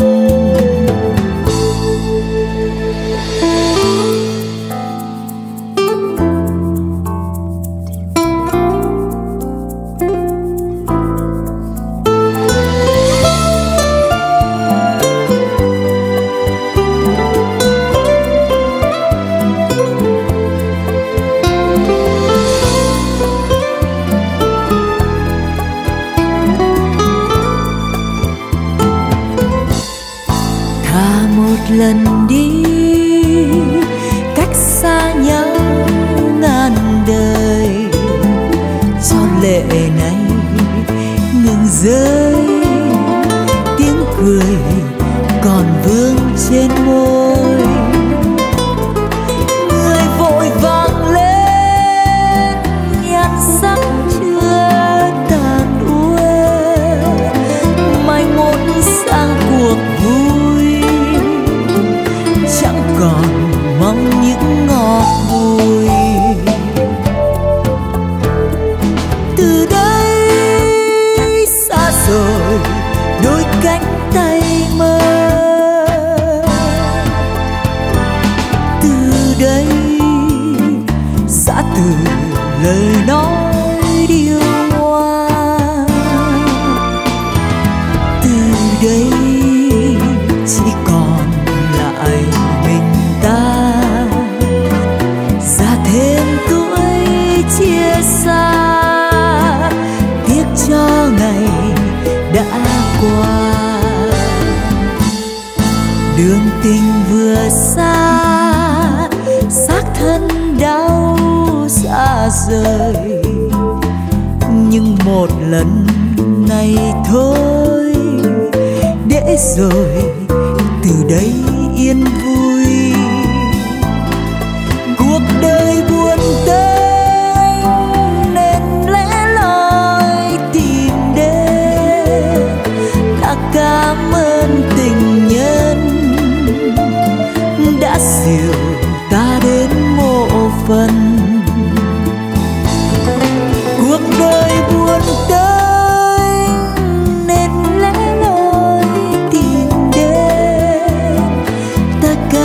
Lần đi cách xa nhau ngàn đời, cho lệ này ngừng rơi, tiếng cười còn vương trên môi. Người vội vàng lên nhan sắc chưa tàn úa, mai mốt sang cuộc vui chẳng còn mong những ngọt bùi. Từ đây xa rồi đôi cánh tay mơ, từ đây giã từ lời nói điều ngoan, từ đây chỉ còn lại mình ta, già thêm tuổi chia xa, tiếc cho ngày đã qua. Đường tình vừa xa, xác thân đau xa rời, nhưng một lần này thôi, để rồi từ đây yên vui. Cuộc đời buồn tênh nên lẽ loi tìm đến, đã cảm ơn tình nhân đã dìu ta đến mộ phần. Cuộc đời buồn tênh nên lẽ loi tìm đến, ta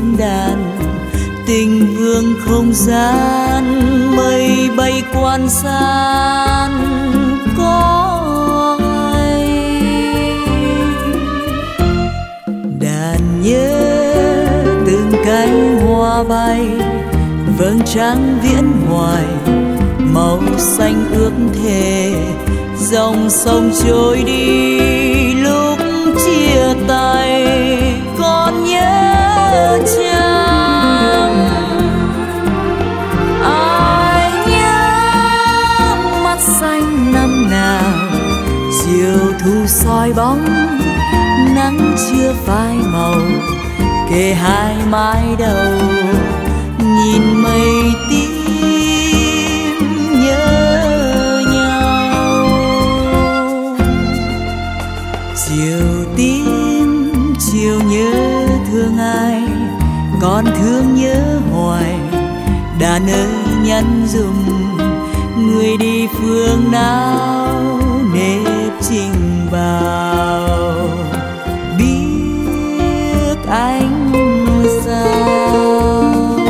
diễn đàn, tình vương không gian, mây bay quan san có ai. Đàn nhớ từng cánh hoa bay, vầng trăng viễn hoài, màu xanh ước thề, dòng sông trôi đi lúc chia tay. Còn nhớ chăng ai nhớ mắt xanh năm nào, chiều thu soi bóng nắng chưa phai màu, kề hai mái đầu nhìn mây tím nhớ nhau. Chiều tím chiều nhớ thương ai, còn thương nhớ hoài. Đàn ơi nhắn dùm người đi phương nào, nếp trình vào biết anh sao.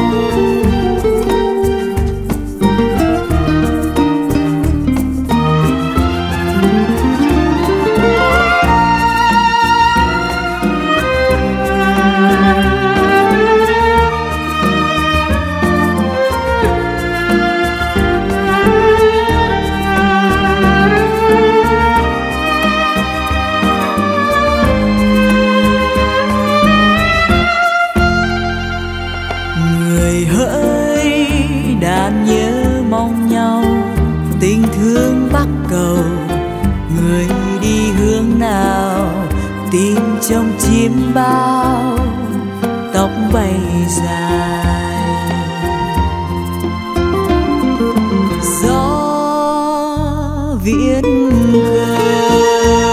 Tình thương bắc cầu, người đi hướng nào, tim trong chim bao, tóc bay dài. Gió viễn khơi,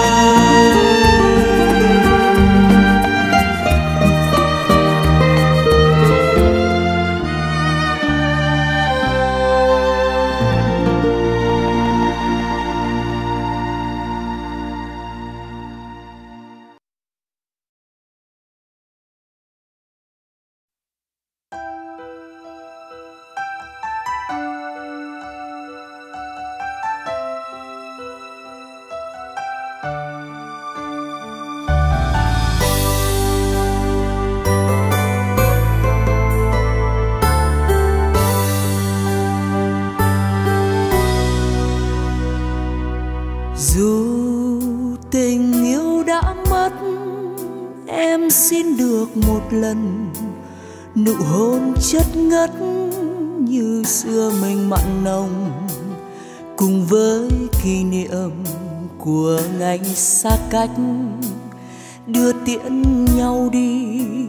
xin được một lần nụ hôn chất ngất như xưa mình mặn nồng, cùng với kỷ niệm của ngày xa cách đưa tiễn nhau đi.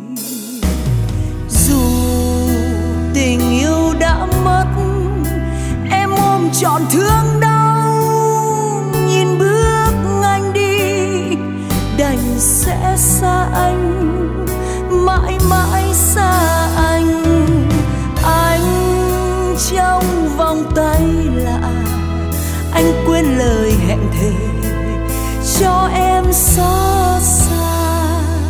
Dù tình yêu đã mất, em ôm trọn thương đau, nhìn bước anh đi đành sẽ xa anh, mãi mãi xa anh. Anh trong vòng tay lạ, anh quên lời hẹn thề cho em xót xa.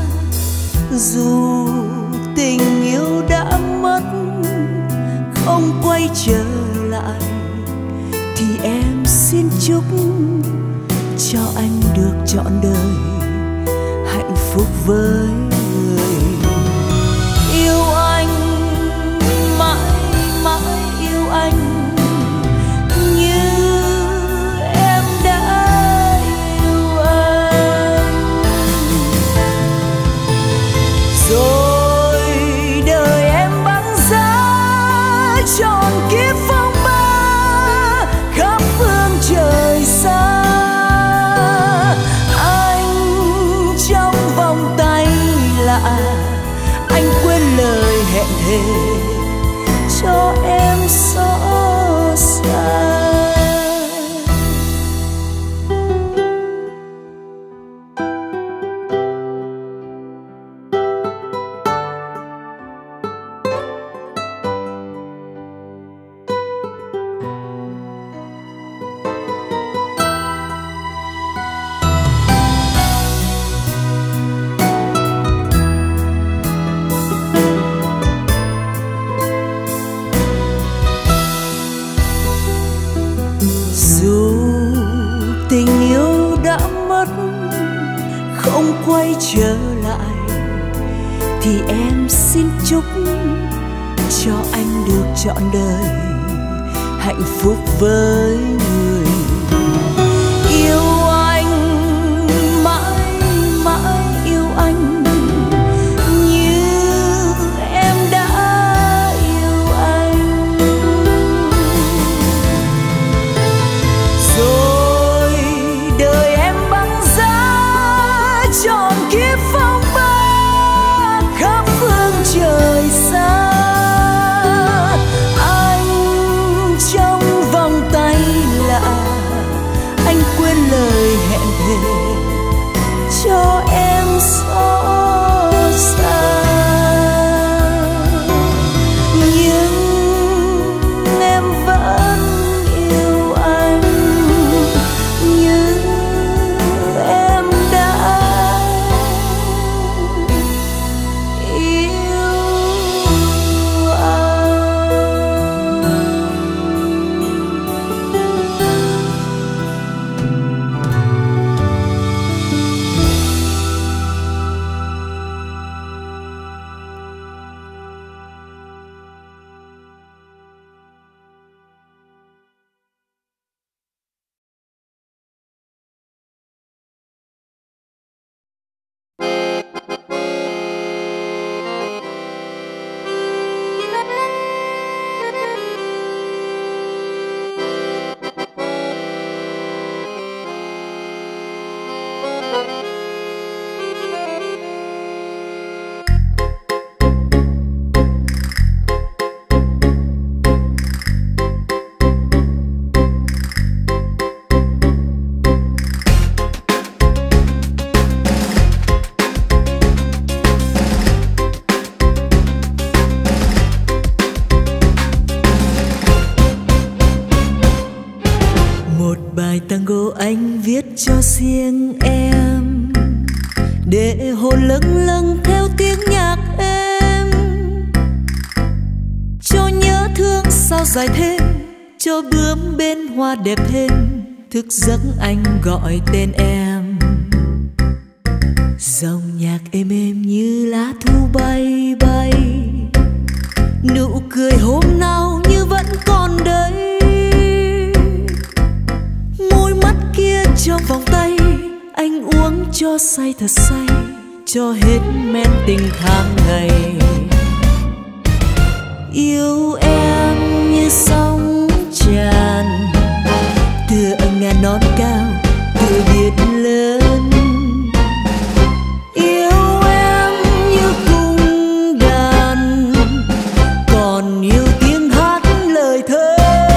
Dù tình yêu đã mất không quay trở lại, thì em xin chúc cho anh được trọn đời hạnh phúc với người yêu anh, mãi mãi yêu anh như em đã yêu anh. Rồi đời em băng giá tròn kiếp phong ba khắp phương trời xa. Anh quên lời hẹn thề cho em xót xa. chúc cho anh được trọn đời hạnh phúc với người yêu anh, mãi mãi yêu anh như em đã yêu anh. Rồi đời em băng giá trọn kiếp phong ba khắp phương trời xa. Anh quên lời hẹn thề cho em xót xa, nhưng em vẫn yêu anh như em đã yêu tango anh viết cho riêng em, để hồn lâng lâng theo tiếng nhạc êm, cho nhớ thương sao dài thêm, cho bướm bên hoa đẹp thêm, thức giấc anh gọi tên em. Dòng nhạc êm êm như lá thu bay bay, nụ cười hôm nào như vẫn còn đây, môi mắt kia trong vòng tay anh uống cho say thật say, cho hết men tình tháng ngày. Yêu em như sóng tràn, tựa ngàn non cao, tựa biển lớn. Yêu em như cung đàn, còn yêu tiếng hát lời thơ.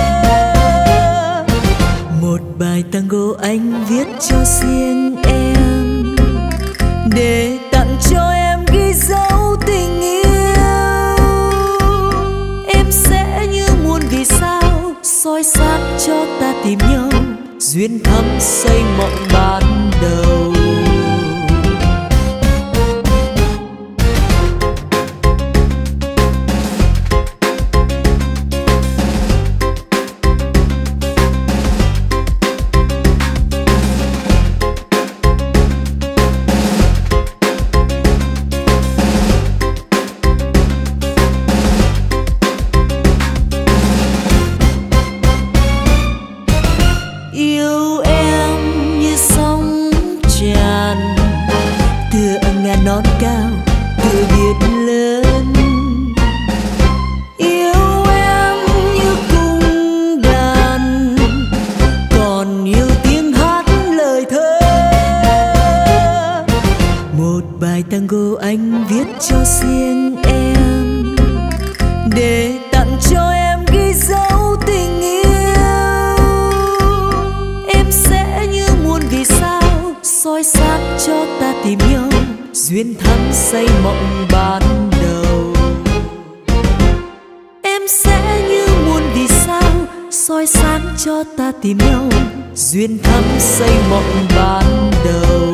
Một bài tango anh viết cho riêng em, để tặng cho em ghi dấu tình yêu. Em sẽ như muôn vì sao soi sáng cho ta tìm nhau, duyên thắm xây mộng ban đầu. Yêu em như sóng tràn, tựa ngàn non cao, tựa biển lớn. Yêu em như cung đàn, còn yêu tiếng hát lời thơ. Một bài tango anh viết cho riêng em, để tặng cho em ghi dấu tình yêu. Vì sao soi sáng cho ta tìm nhau, duyên thắm xây mộng ban đầu. Em sẽ như muôn vì sao soi sáng cho ta tìm nhau, duyên thắm xây mộng ban đầu.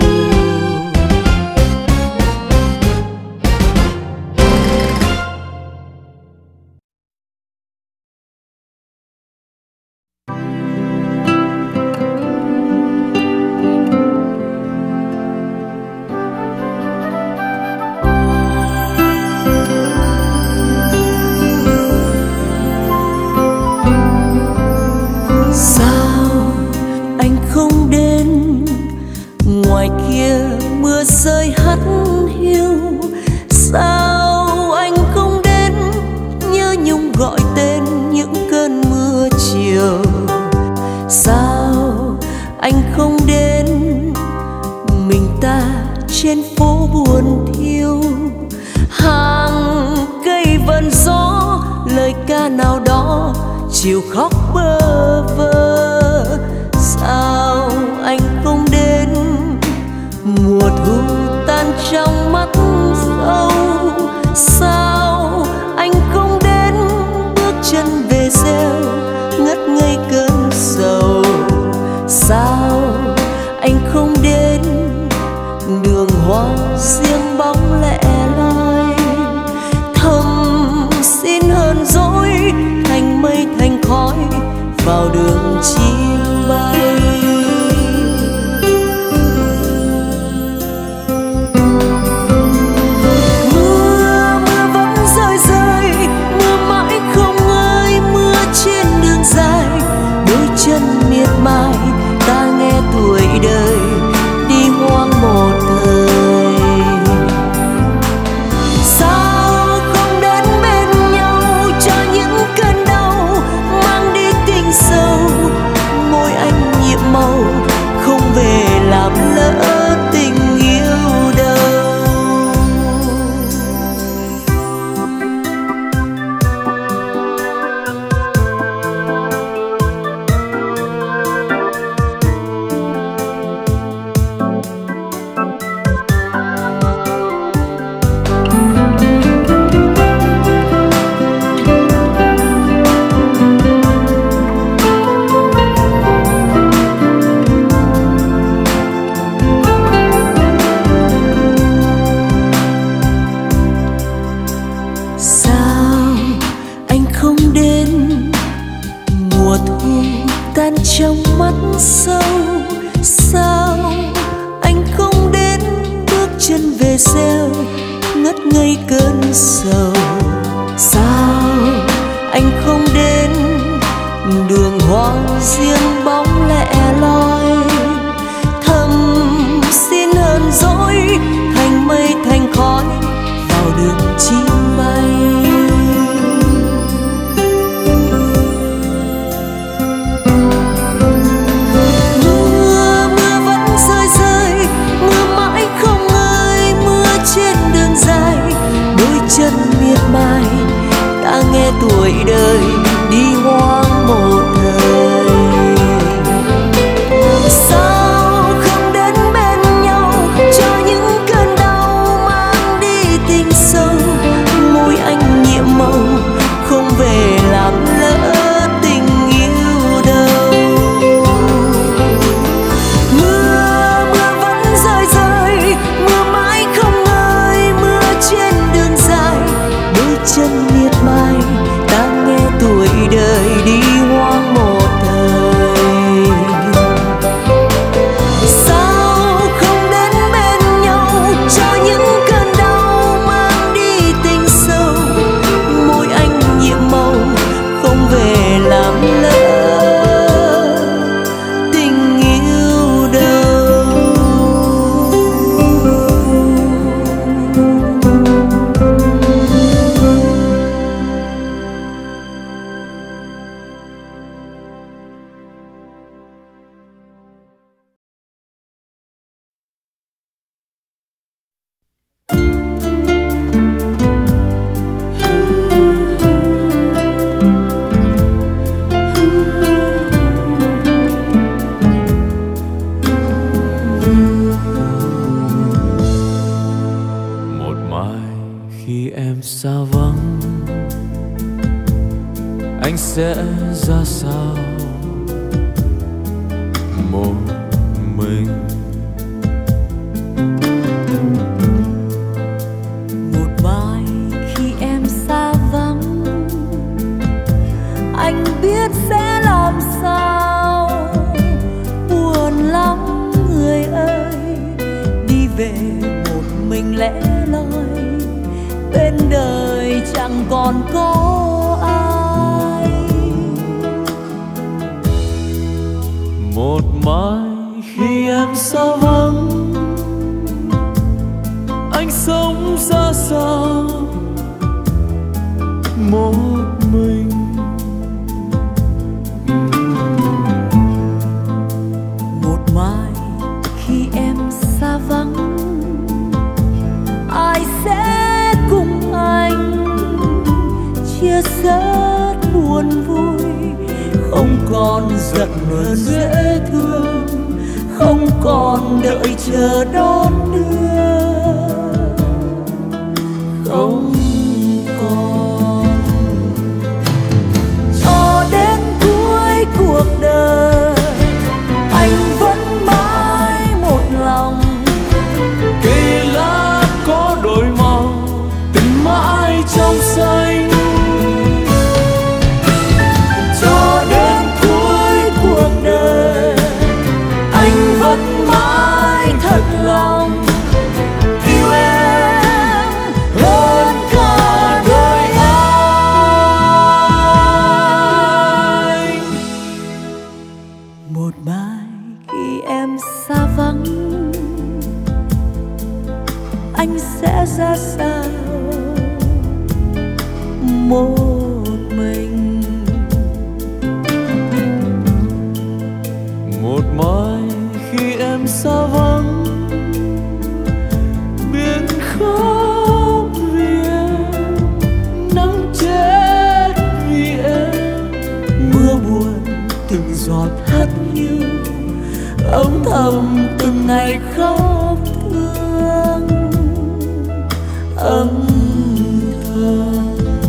chiều khóc bơ vơ. Sao anh không đến, mùa thu tan trong mắt sâu. Sao anh không đến, bước chân về rêu ngất ngây cơn sầu. Sao anh không đến, đường hoa riêng bóng lẻ loi. Thầm xin hờn dỗi, thành mây thành khói vào đường chim bay. Mưa vẫn rơi rơi, mưa mãi không ngơi, mưa trên đường dài. Đôi chân miệt mài ta nghe tuổi đời đi hoang một thời. Sao không đến bên nhau cho những cơn đau mang đi tình sâu. Môi anh nhiệm màu không về làm lỡ tình yêu đâu. Trong mắt sâu, sao anh không đến, bước chân về rêu ngất ngây cơn sầu. Sao anh không đến, đường hoa riêng bóng lẻ loi. Thầm xin hờn dỗi, thành mây thành khói vào đường chim bay. Chân miệt mài ta nghe tuổi đời đi hoang một thời. Sao không đến bên nhau cho những cơn đau mang đi tình sâu. Môi anh nhiệm màu không về làm lỡ tình yêu đâu. Mưa vẫn rơi rơi, mưa mãi không ngơi, mưa trên đường dài. Đôi chân miệt mài ta nghe tuổi đời đi hoang một thời. Sao không đến bên nhau cho những cơn đau mang đi tình sâu. Môi anh nhiệm màu không về làm lỡ tình yêu đâu. Một mai khi em xa vắng, anh sẽ ra sao một mình. Một mai khi em xa vắng, anh biết sẽ làm sao. Buồn lắm người ơi, đi về một mình lẻ loi, bên đời chẳng còn có ai. Một mai khi em xa vắng, anh sống ra sao một mình. Một mai khi em xa vắng, ai sẽ cùng anh chia sẻ buồn vui. còn giận hờn dễ thương, không còn đợi chờ đón đưa, không còn. Cho đến cuối cuộc đời anh vẫn mãi một lòng. Cây lá có đổi màu, tình mãi trong xanh. Cho đến cuối cuộc đời anh vẫn mãi thật lòng yêu em hơn cả đời anh. Một mai khi em xa vắng, anh sẽ ra sao một mình. Một mai khi em xa vắng, biển khóc vì em, nắng chết vì em. Mưa buồn từng giọt hắt hiu, âm thầm từng ngày khóc thương, âm thầm.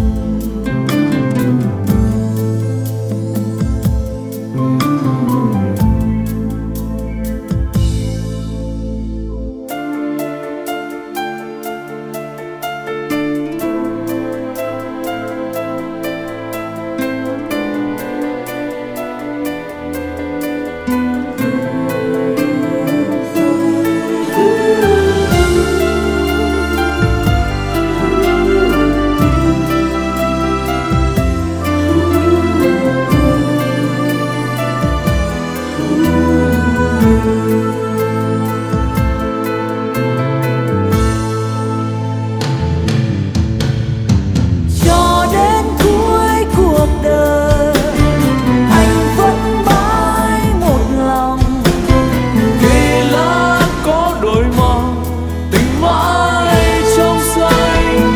Cho đến cuối cuộc đời anh vẫn mãi một lòng. Cây lá có đổi màu, tình mãi trong xanh.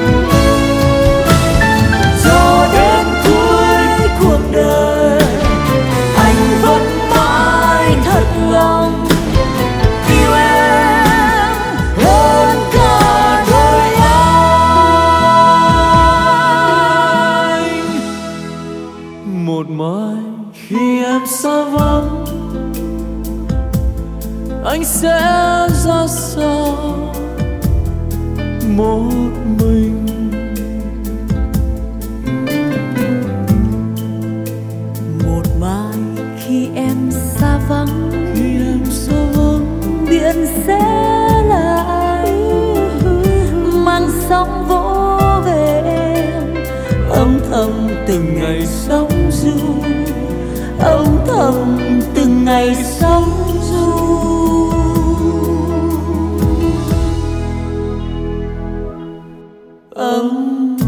Cho đến cuối cuộc đời anh vẫn mãi thật lòng yêu em hơn cả đời anh. Một mai khi em xa vắng, anh sẽ ra sao một mình. Một mai khi em xa vắng, Khi em xa vắng, biển sẽ là anh mang sóng vỗ về em, âm thầm từng ngày sống du, âm thầm từng ngày sống du. Âm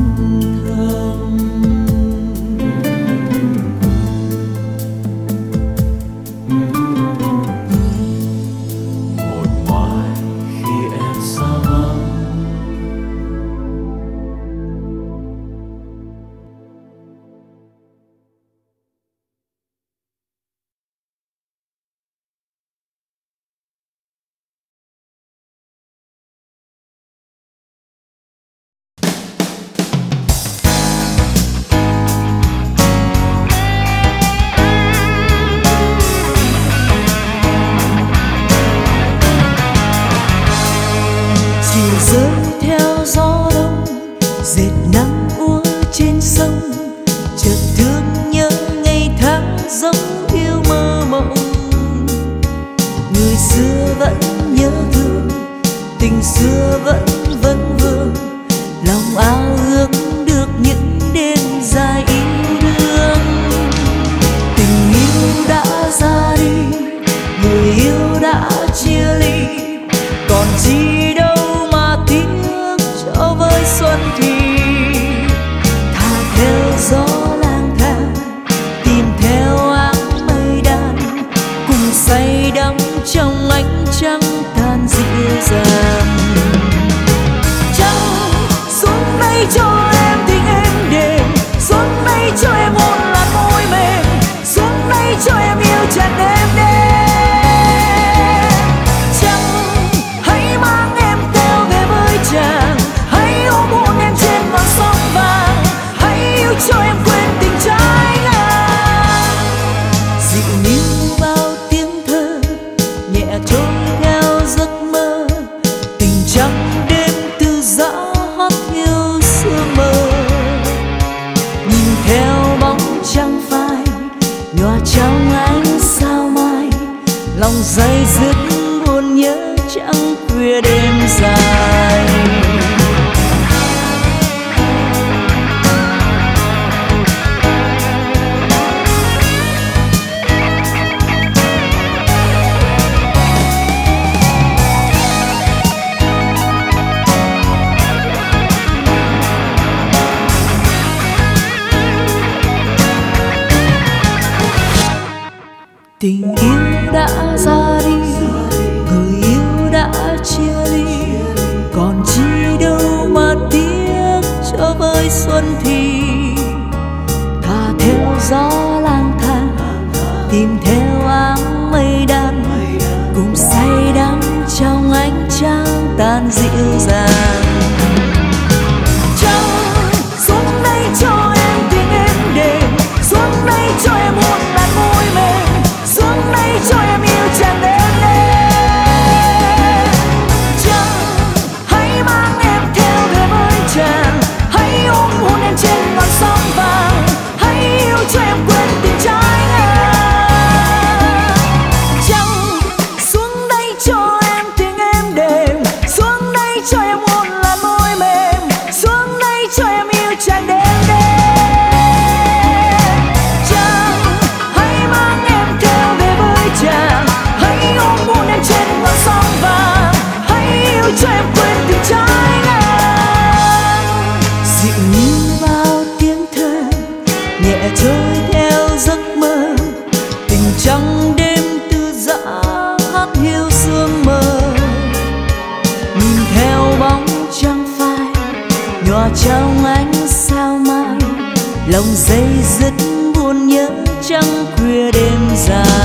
cho em quên tình trái ngang. Dịu như bao tiếng thơ nhẹ trôi theo giấc mơ, tình trăng đêm từ gió hót hiu sương mơ. Nhìn theo bóng trăng phai nhòa trong ánh sao mai, lòng day dứt buồn nhớ trăng khuya đêm dài. Tình yêu đã ra đi, người yêu đã chia ly, còn chi đâu mà tiếc cho với xuân thì. Thả theo gió lang thang, tìm theo áng mây đan, cùng say đắm trong ánh trăng tan dịu dàng. Trăng xuống đây cho em tiếng êm đềm, xuống đây cho em hôn làn môi mềm, xuống đây cho em yêu tràn đêm đêm. Trăng hãy mang em theo về với chàng, hãy ôm hôn em trên ngọn sóng vàng, hãy yêu cho em quên tình trái ngang. Trăng xuống đây cho em tiếng êm đềm, xuống đây cho em hôn làn môi mềm, xuống đây cho em yêu tràn đêm đêm. Hãy ôm hôn em trên ngọn sóng vàng, hãy yêu cho em quên tình trái ngang. Dịu như bao tiếng thơ nhẹ trôi theo giấc mơ, tình trăng đêm từ giã hát hiu sương mơ. Nhìn theo bóng trăng phai nhòa trong ánh sao mai, lòng day dứt buồn nhớ trăng khuya đêm dài.